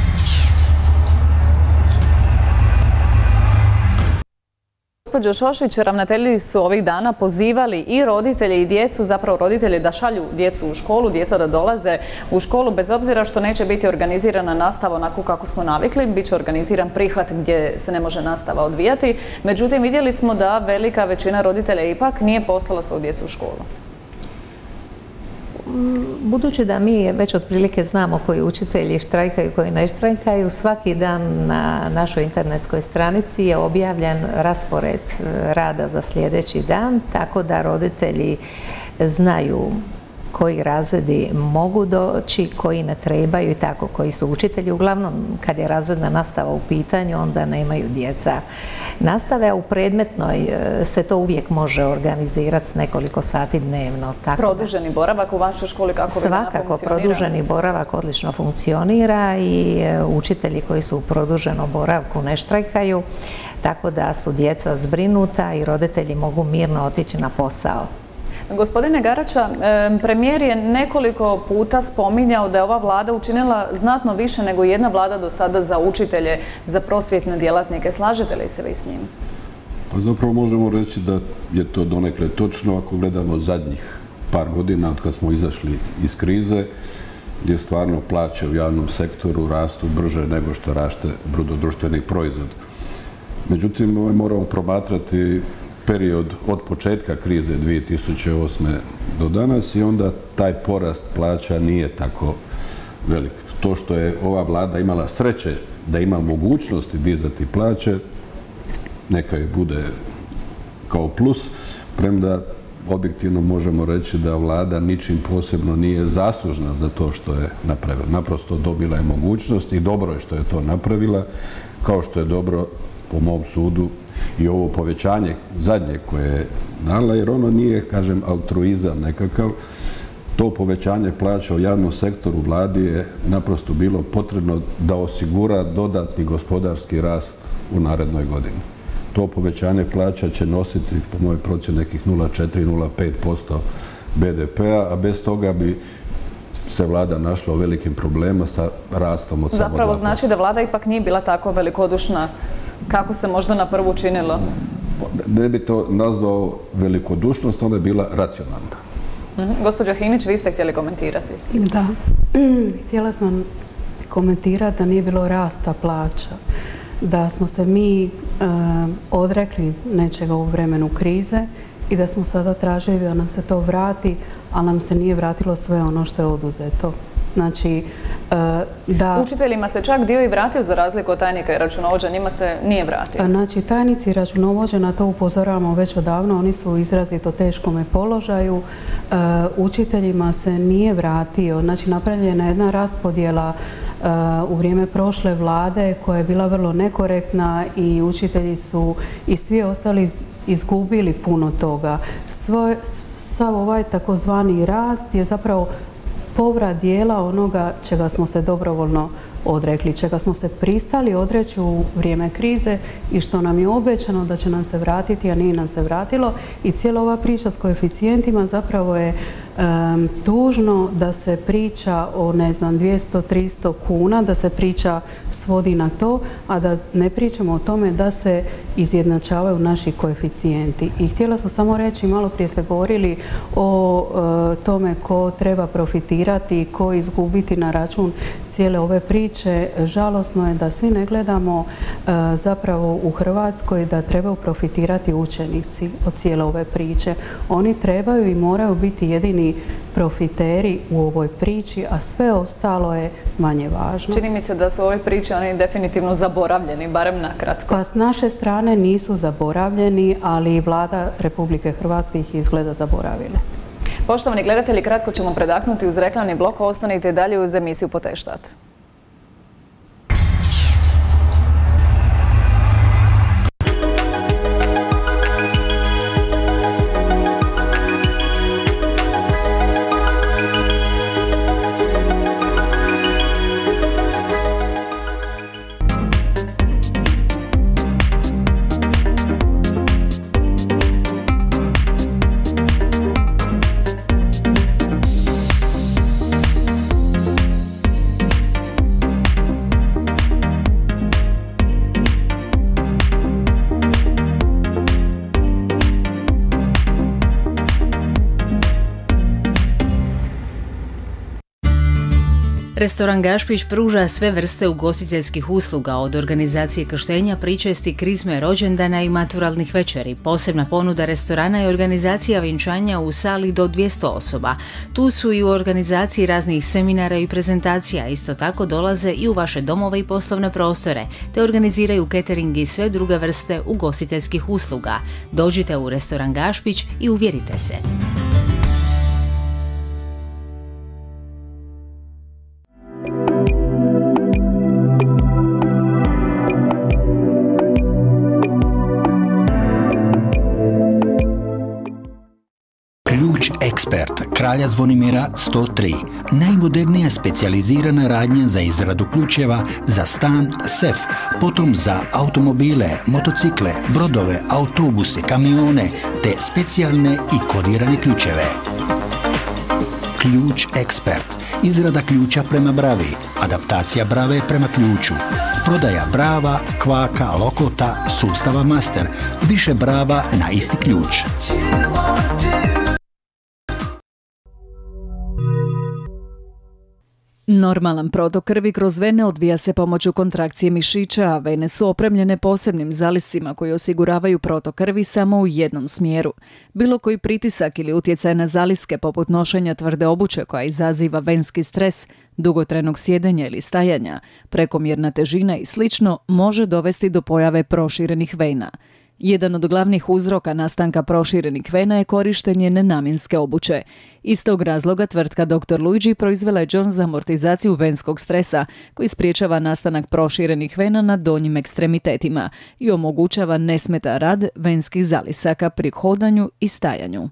Gospođo Šošić, ravnatelji su ovih dana pozivali i roditelje i djecu, zapravo roditelje da šalju djecu u školu, djeca da dolaze u školu bez obzira što neće biti organizirana nastava onako kako smo navikli, bit će organiziran prihvat gdje se ne može nastava odvijati. Međutim, vidjeli smo da velika većina roditelja ipak nije poslala svoju djecu u školu. Budući da mi već otprilike znamo koji učitelji štrajkaju i koji ne štrajkaju, svaki dan na našoj internetskoj stranici je objavljen raspored rada za sljedeći dan, tako da roditelji znaju koji razredi mogu doći, koji ne trebaju i tako, koji su učitelji. Uglavnom, kad je razredna nastava u pitanju, onda nemaju djeca nastave, a u predmetnoj se to uvijek može organizirati s nekoliko sati dnevno. Produženi boravak u vašoj školi kako funkcionira? Svakako, produženi boravak odlično funkcionira i učitelji koji su u produženom boravku ne štrajkaju, tako da su djeca zbrinuta i roditelji mogu mirno otići na posao. Gospodine Garača, premijer je nekoliko puta spominjao da je ova vlada učinila znatno više nego jedna vlada do sada za učitelje, za prosvjetne djelatnike. Slažete li se vi s njim? Pa zapravo možemo reći da je to donekle točno ako gledamo zadnjih par godina od kad smo izašli iz krize, gdje stvarno plaće u javnom sektoru rastu brže nego što raste bruto-društveni proizvod. Međutim, moramo promatrati period od početka krize 2008. do danas i onda taj porast plaća nije tako velik. To što je ova vlada imala sreće da ima mogućnosti dizati plaće, neka je bude kao plus, premda objektivno možemo reći da vlada ničim posebno nije zaslužna za to što je napravila. Naprosto dobila je mogućnost i dobro je što je to napravila, kao što je dobro po mom sudu i ovo povećanje zadnje koje je dala, jer ono nije, kažem, altruizam nekakav. To povećanje plaća u javnom sektoru vladi je naprosto bilo potrebno da osigura dodatni gospodarski rast u narednoj godini. To povećanje plaća će nositi, po mojoj procjeni, nekih 0,4-0,5% BDP-a, a bez toga bi se vlada našla u velikim problemima sa rastom od samo 2%. Zapravo znači da vlada ipak nije bila tako velikodušna kako se možda na prvu činilo? Ne bi to nazvao velikodušnost, ona je bila racionalna. Gospođo Hinić, vi ste htjeli komentirati? Da, htjela sam komentirati da nije bilo rasta plaća, da smo se mi odrekli nečega u vremenu krize i da smo sada tražili da nam se to vrati, ali nam se nije vratilo sve ono što je oduzeto. Znači, da... Učiteljima se čak dio i vratio za razliku od tajnika i računovođa, njima se nije vratio. Znači, tajnici i računovođe, na to upozoravamo već odavno, oni su u izrazito teškome položaju. Učiteljima se nije vratio, znači napravljena je jedna raspodjela u vrijeme prošle vlade koja je bila vrlo nekorektna i učitelji su i svi ostali izgubili puno toga. Sav ovaj takozvani rast je zapravo povrat dijela onoga čega smo se dobrovoljno odrekli, čega smo se pristali odreći u vrijeme krize i što nam je obećano da će nam se vratiti, a nije nam se vratilo. I cijela ova priča s koeficijentima zapravo je tužno da se priča o, ne znam, 200-300 kuna, da se priča svodi na to, a da ne pričamo o tome da se izjednačavaju naši koeficijenti. I htjela sam samo reći, malo prije ste govorili o tome ko treba profitirati, ko izgubiti na račun cijele ove priče. Žalosno je da svi ne gledamo zapravo u Hrvatskoj da trebaju profitirati učenici od cijele ove priče. Oni trebaju i moraju biti jedini profiteri u ovoj priči, a sve ostalo je manje važno. Čini mi se da su ove priče oni definitivno zaboravljeni, barem nakratko. Pa s naše strane nisu zaboravljeni, ali i vlada Republike Hrvatske ih izgleda zaboravile. Poštovani gledatelji, kratko ćemo predahnuti uz reklamni blok, ostanite dalje uz emisiju Poteštat. Restoran Gašpić pruža sve vrste ugostiteljskih usluga, od organizacije krštenja, pričesti, krizme, rođendana i maturalnih večeri. Posebna ponuda restorana je organizacija vjenčanja u sali do 200 osoba. Tu su i u organizaciji raznih seminara i prezentacija. Isto tako dolaze i u vaše domove i poslovne prostore, te organiziraju catering i sve druge vrste ugostiteljskih usluga. Dođite u restoran Gašpić i uvjerite se. Ključ Ekspert, Kralja Zvonimira 103. Najmodernija specijalizirana radnja za izradu ključeva za stan, sef, potom za automobile, motocikle, brodove, autobuse, kamione, te specijalne i kodirane ključeve. Ključ Ekspert. Izrada ključa prema bravi, adaptacija brave prema ključu, prodaja brava, kvaka, lokota, sustava master, više brava na isti ključ. Normalan protok krvi kroz vene odvija se pomoću kontrakcije mišića, a vene su opremljene posebnim zaliscima koji osiguravaju protok krvi samo u jednom smjeru. Bilo koji pritisak ili utjecaj na zaliske, poput nošenja tvrde obuće koja izaziva venski stres, dugotrajnog sjedenja ili stajanja, prekomjerna težina i sl. Može dovesti do pojave proširenih vena. Jedan od glavnih uzroka nastanka proširenih vena je korištenje nenamjenske obuće. Iz tog razloga tvrtka Dr. Luigi proizvela je Jones za amortizaciju venskog stresa, koji spriječava nastanak proširenih vena na donjim ekstremitetima i omogućava nesmetan rad venskih zalisaka pri hodanju i stajanju.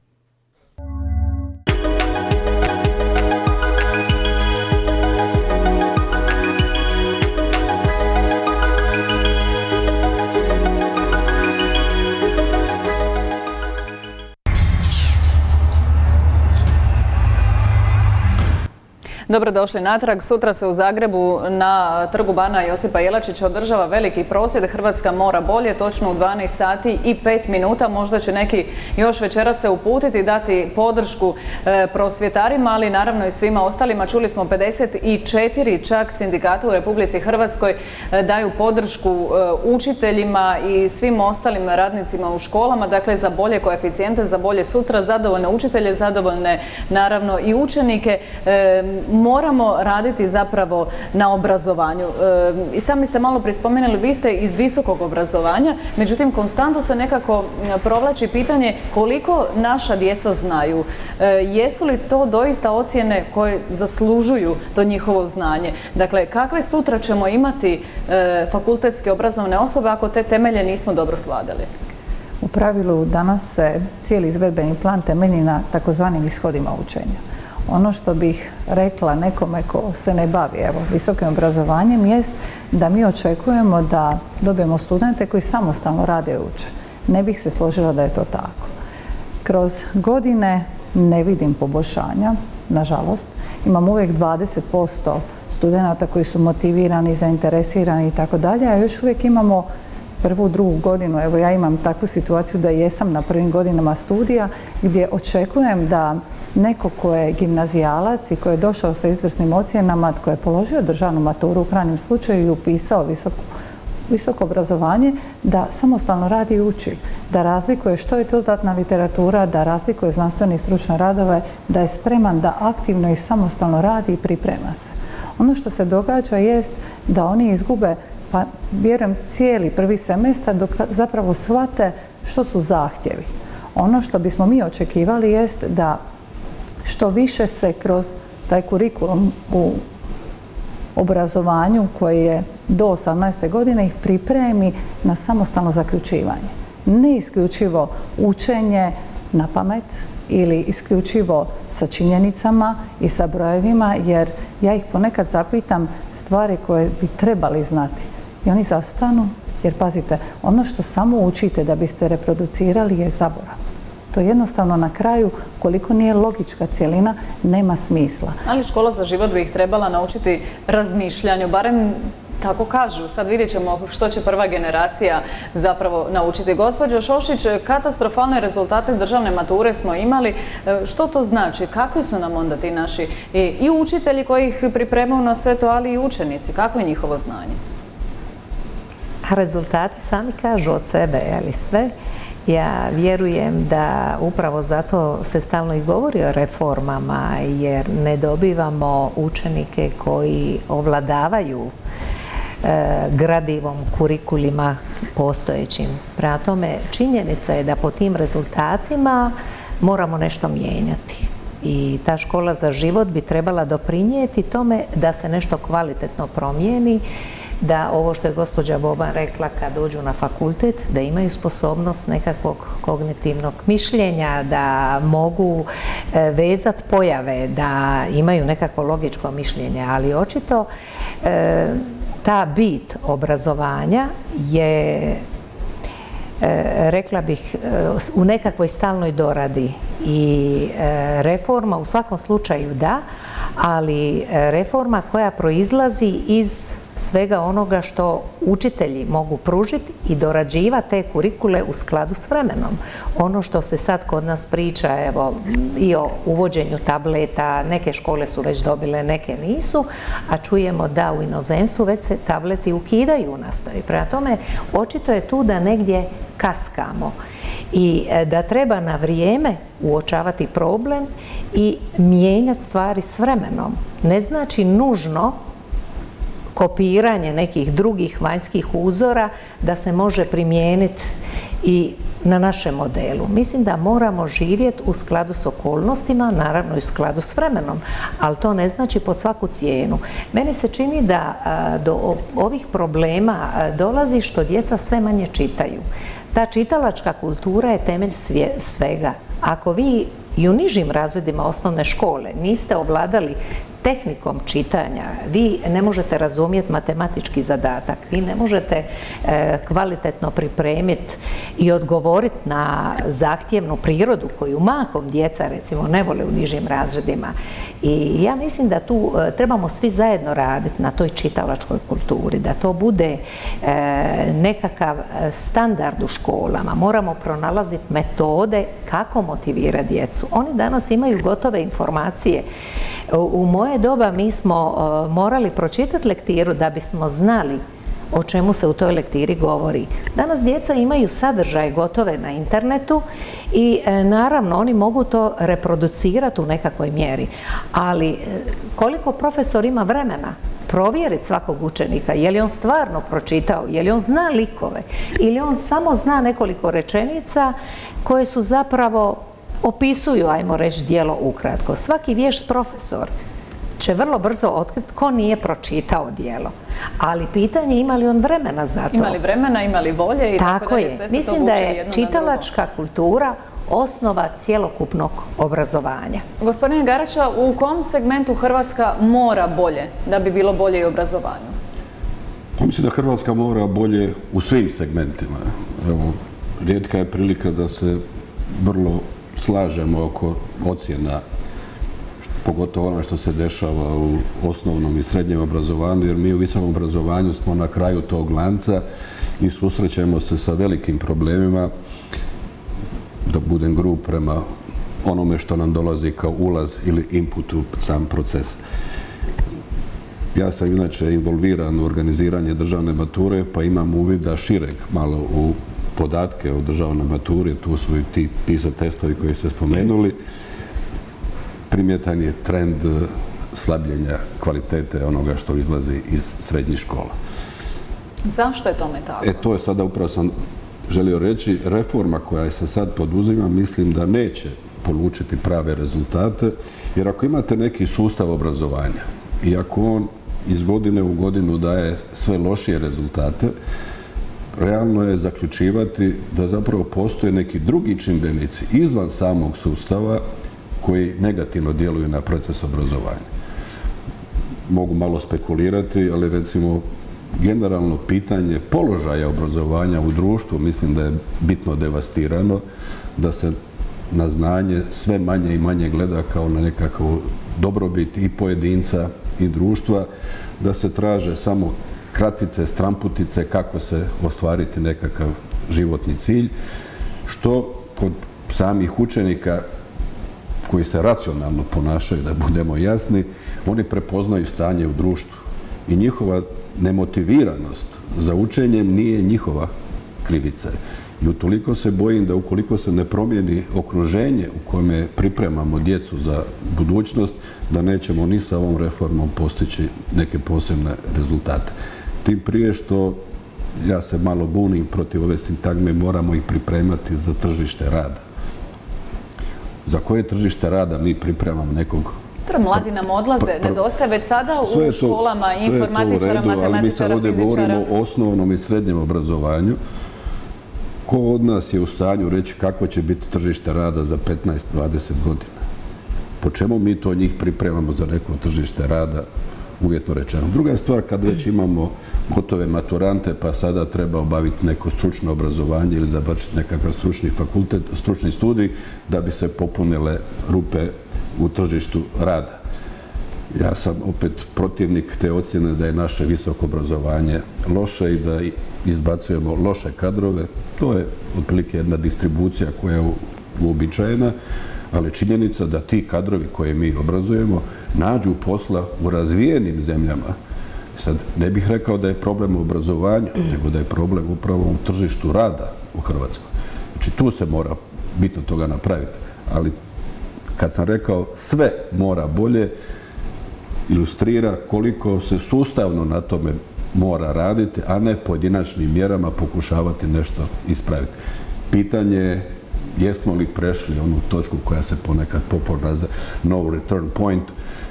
Dobrodošli natrag. Sutra se u Zagrebu na trgu Bana Josipa Jelačića održava veliki prosvjed Hrvatska mora bolje, točno u 12 sati i 5 minuta. Možda će neki još večeras se uputiti, dati podršku prosvjetarima, ali naravno i svima ostalima. Čuli smo 54 čak sindikata u Republici Hrvatskoj daju podršku učiteljima i svim ostalim radnicima u školama, dakle za bolje koeficijente, za bolje sutra, zadovoljne učitelje, zadovoljne naravno i učenike. Moramo raditi zapravo na obrazovanju. I sami ste malo prispomenuli, vi ste iz visokog obrazovanja, međutim konstantno se nekako provlači pitanje koliko naša djeca znaju. Jesu li to doista ocjene koje zaslužuju to njihovo znanje? Dakle, kakve sutra ćemo imati fakultetske obrazovne osobe ako te temelje nismo dobro sladili? U pravilu danas se cijeli izvedbeni plan temelji na takozvanim ishodima učenja. Ono što bih rekla nekome ko se ne bavi visokim obrazovanjem jest da mi očekujemo da dobijemo studente koji samostalno rade i uče. Ne bih se složila da je to tako. Kroz godine ne vidim poboljšanja, nažalost. Imam uvijek 20% studenata koji su motivirani, zainteresirani i tako dalje, a još uvijek imamo prvu, drugu godinu. Evo ja imam takvu situaciju da jesam na prvim godinama studija gdje očekujem da neko ko je gimnazijalac i ko je došao sa izvrsnim ocjenama, ko je položio državnu maturu u krajnjem slučaju i upisao visoko obrazovanje, da samostalno radi i uči, da razlikuje što je to dodatna literatura, da razlikuje znanstvene i stručne radove, da je spreman da aktivno i samostalno radi i priprema se. Ono što se događa jest da oni izgube, pa vjerujem, cijeli prvi semestar dok zapravo shvate što su zahtjevi. Ono što bismo mi očekivali jest da što više se kroz taj kurikulum u obrazovanju koji je do 18. godine ih pripremi na samostalno zaključivanje. Ne isključivo učenje na pamet ili isključivo sa činjenicama i sa brojevima, jer ja ih ponekad zapitam stvari koje bi trebali znati. I oni zastanu, jer pazite, ono što samo učite da biste reproducirali je zaborav. To jednostavno na kraju, koliko nije logička cjelina, nema smisla. Ali škola za život bi ih trebala naučiti razmišljanju, barem Tako kažu. Sad vidjet ćemo što će prva generacija zapravo naučiti. Gospođo Šošić, katastrofalne rezultate državne mature smo imali. Što to znači? Kakvi su nam onda ti naši i učitelji koji ih pripremaju na sve to, ali i učenici? Kakvo je njihovo znanje? A rezultati sami kažu od sebe, ali sve. Ja vjerujem da upravo zato se stalno i govori o reformama, jer ne dobivamo učenike koji ovladavaju gradivom, kurikulima postojećim. Prema tome, činjenica je da po tim rezultatima moramo nešto mijenjati. I ta škola za život bi trebala doprinijeti tome da se nešto kvalitetno promijeni, da ovo što je gospođa Boban rekla kad dođu na fakultet, da imaju sposobnost nekakvog kognitivnog mišljenja, da mogu vezati pojave, da imaju nekakvo logičko mišljenje, ali očito ta bit obrazovanja je, rekla bih, u nekakvoj stalnoj doradi i reforma u svakom slučaju da, ali reforma koja proizlazi iz svega onoga što učitelji mogu pružiti i dorađivati te kurikule u skladu s vremenom. Ono što se sad kod nas priča, evo, i o uvođenju tableta, neke škole su već dobile, neke nisu, a čujemo da u inozemstvu već se tableti ukidaju u nastavi. Prema tome, očito je tu da negdje kaskamo i da treba na vrijeme uočavati problem i mijenjati stvari s vremenom. Ne znači nužno kopiranje nekih drugih vanjskih uzora da se može primijeniti i na našem modelu. Mislim da moramo živjeti u skladu s okolnostima, naravno i u skladu s vremenom, ali to ne znači pod svaku cijenu. Meni se čini da do ovih problema dolazi što djeca sve manje čitaju. Ta čitalačka kultura je temelj svega. Ako vi i u nižim razredima osnovne škole niste ovladali tehnikom čitanja, vi ne možete razumjeti matematički zadatak, vi ne možete kvalitetno pripremiti i odgovoriti na zahtjevnu prirodu koju mahom djeca recimo ne vole u nižim razredima. I ja mislim da tu trebamo svi zajedno raditi na toj čitalačkoj kulturi, da to bude nekakav standard u školama. Moramo pronalaziti metode kako motivirati djecu. Oni danas imaju gotove informacije. U moje doba mi smo morali pročitati lektiru da bismo znali o čemu se u toj lektiri govori. Danas djeca imaju sadržaje gotove na internetu i naravno oni mogu to reproducirati u nekakvoj mjeri, ali koliko profesor ima vremena provjeriti svakog učenika, je li on stvarno pročitao, je li on zna likove ili on samo zna nekoliko rečenica koje su zapravo opisuju, ajmo reći, djelo ukratko. Svaki vješt profesor će vrlo brzo otkriti ko nije pročitao djelo. Ali pitanje ima li on vremena za to. Ima li vremena, ima li volje i tako je. Mislim da je čitalačka kultura osnova cjelokupnog obrazovanja. Gospodine Garača, u kom segmentu Hrvatska mora bolje da bi bilo bolje i obrazovanju? Mislim da Hrvatska mora bolje u svim segmentima. Evo, rijetka je prilika da se vrlo slažemo oko ocjena, pogotovo ono što se dešava u osnovnom i srednjem obrazovanju, jer mi u visokom obrazovanju smo na kraju tog lanca i susrećemo se sa velikim problemima, da budem grub, prema onome što nam dolazi kao ulaz ili input u sam proces. Ja sam inače involviran u organiziranje državne mature, pa imam uvida šireg malo u podatke o državnoj maturi, tu su i ti PISA testovi koji ste spomenuli. Primjetan je trend slabljenja kvalitete onoga što izlazi iz srednjih škola. Zašto je tome tako? To je sada upravo sam želio reći, reforma koja se sad poduzima mislim da neće polučiti prave rezultate, jer ako imate neki sustav obrazovanja i ako on iz godine u godinu daje sve lošije rezultate, realno je zaključivati da zapravo postoje neki drugi čimbenici izvan samog sustava koji negativno djeluju na proces obrazovanja. Mogu malo spekulirati, ali recimo generalno pitanje položaja obrazovanja u društvu mislim da je bitno devastirano, da se na znanje sve manje i manje gleda kao na nekakvu dobrobit i pojedinca i društva, da se traže samo kratice, stramputice kako se ostvariti nekakav životni cilj, što kod samih učenika koji se racionalno ponašaju, da budemo jasni, oni prepoznaju stanje u društvu i njihova nemotiviranost za učenjem nije njihova krivica. I utoliko se bojim da ukoliko se ne promijeni okruženje u kome pripremamo djecu za budućnost, da nećemo ni sa ovom reformom postići neke posebne rezultate. Tim prije što ja se malo bunim protiv ove sintagme, moramo ih pripremati za tržište rada. Za koje tržište rada mi pripremamo nekog? Mladi nam odlaze, nedostaje već sada u školama informatičara, matematičara, ali mi sad ovdje fizičara. govorimo o osnovnom i srednjem obrazovanju. Ko od nas je u stanju reći kako će biti tržište rada za 15-20 godina? Po čemu mi to njih pripremamo za neko tržište rada, uvjetno rečeno? Druga stvar, kad već imamo gotove maturante, pa sada treba obaviti neko stručno obrazovanje ili završiti nekakav stručni fakultet, stručni studij, da bi se popunile rupe u tržištu rada. Ja sam opet protivnik te ocjene da je naše visoko obrazovanje loše i da izbacujemo loše kadrove. To je otprilike jedna distribucija koja je uobičajena, ali činjenica da ti kadrovi koje mi obrazujemo nađu posla u razvijenim zemljama. Sad, ne bih rekao da je problem u obrazovanju, nego da je problem upravo u tržištu rada u Hrvatskoj. Znači, tu se mora bitno toga napraviti. Ali, kad sam rekao sve mora bolje, ilustrira koliko se sustavno na tome mora raditi, a ne pojedinačnim mjerama pokušavati nešto ispraviti. Pitanje je jesmo li prešli onu točku koja se ponekad popularno naziva no return point.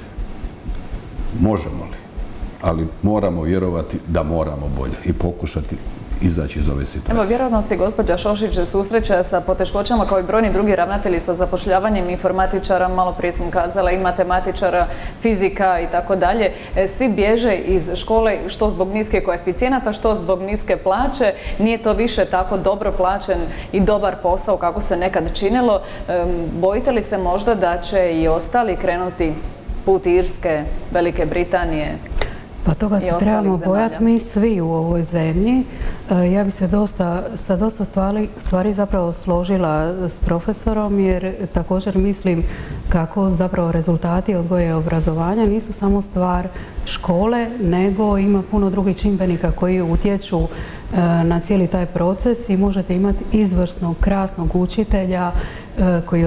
Možemo li? Ali moramo vjerovati da moramo bolje i pokušati izaći iz ove situacije. Evo, vjerojatno se gospođa Šošić susreće sa poteškoćama kao i brojni drugi ravnatelji sa zapošljavanjem informatičara, malo prije sam kazala i matematičara, fizika i tako dalje. Svi bježe iz škole što zbog niske koeficijenata, što zbog niske plaće. Nije to više tako dobro plaćen i dobar posao kako se nekad činilo. Bojite li se možda da će i ostali krenuti put Irske, Velike Britanije? Pa toga se trebamo bojati mi svi u ovoj zemlji. Ja bi se sa dosta stvari zapravo složila s profesorom, jer također mislim kako zapravo rezultati odgoja i obrazovanja nisu samo stvar škole, nego ima puno drugih čimbenika koji utječu na cijeli taj proces i možete imati izvrsnog, krasnog učitelja koji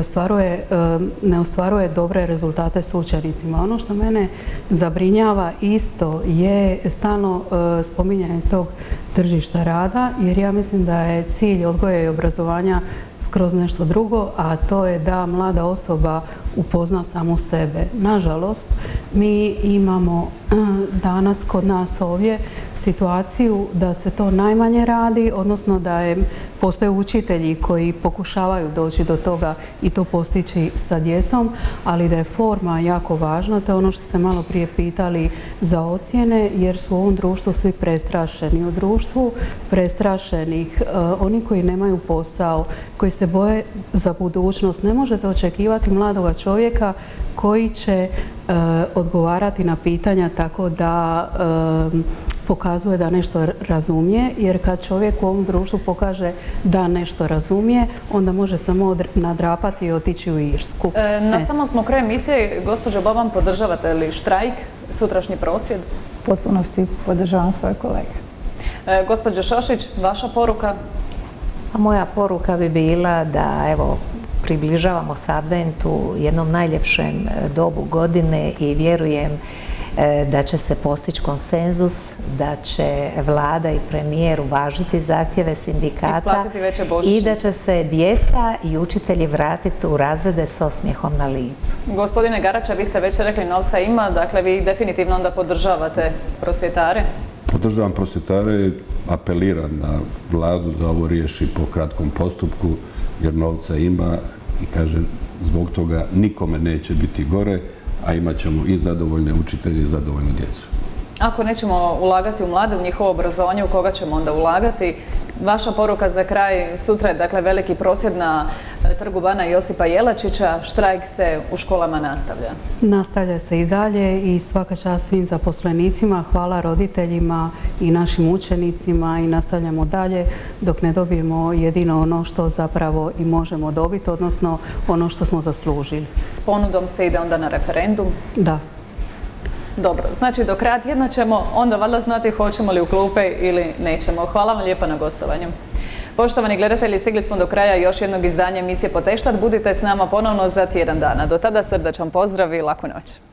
ne ostvaruje dobre rezultate s učenicima. Ono što mene zabrinjava isto je stalno spominjanje tog tržišta rada, jer ja mislim da je cilj odgoja i obrazovanja skroz nešto drugo, a to je da mlada osoba upozna samu sebe. Nažalost, mi imamo danas kod nas ovdje situaciju da se to najmanje radi, odnosno da postoje učitelji koji pokušavaju doći do toga i to postići sa djecom, ali da je forma jako važna. To je ono što ste malo prije pitali za ocjene, jer su u ovom društvu svi prestrašeni. U društvu prestrašenih, oni koji nemaju posao, koji se boje za budućnost, ne možete očekivati mladoga čovjeka koji će odgovarati na pitanja tako da pokazuje da nešto razumije, jer kad čovjek u ovom društvu pokaže da nešto razumije, onda može samo nadrapati i otići u Irsku. Na samom smo kraju emisije. Gospođo Boban, podržavate li štrajk, sutrašnji prosvjed? U potpunosti podržavam svoje kolege. Gospođo Šošić, vaša poruka? Moja poruka bi bila da, evo, približavamo se adventu, jednom najljepšem dobu godine i vjerujem da će se postići konsenzus, da će vlada i premijer uvažiti zahtjeve sindikata i da će se djeca i učitelji vratiti u razrede s osmijehom na licu. Gospodine Garača, vi ste već rekli novca ima, dakle vi definitivno onda podržavate prosvjetare? Podržavam prosvjetare, apeliram na vladu da ovo riješi po kratkom postupku, jer novca ima i kažem, zbog toga nikome neće biti gore, a imat ćemo i zadovoljne učitelje i zadovoljnu djecu. Ako nećemo ulagati u mlade, u njihovo obrazovanje, u koga ćemo onda ulagati? Vaša poruka za kraj, sutra je dakle veliki prosvjed na trgu Bana Josipa Jelačića, štrajk se u školama nastavlja. Nastavlja se i dalje i svaka čast svim zaposlenicima, hvala roditeljima i našim učenicima i nastavljamo dalje dok ne dobijemo jedino ono što zapravo i možemo dobiti, odnosno ono što smo zaslužili. S ponudom se ide onda na referendum? Da. Dobro, znači do kraja tjedna ćemo onda valjda znati hoćemo li u klupe ili nećemo. Hvala vam lijepa na gostovanju. Poštovani gledatelji, stigli smo do kraja još jednog izdanja emisije Poteštat. Budite s nama ponovno za tjedan dana. Do tada srdačan pozdrav i laku noć.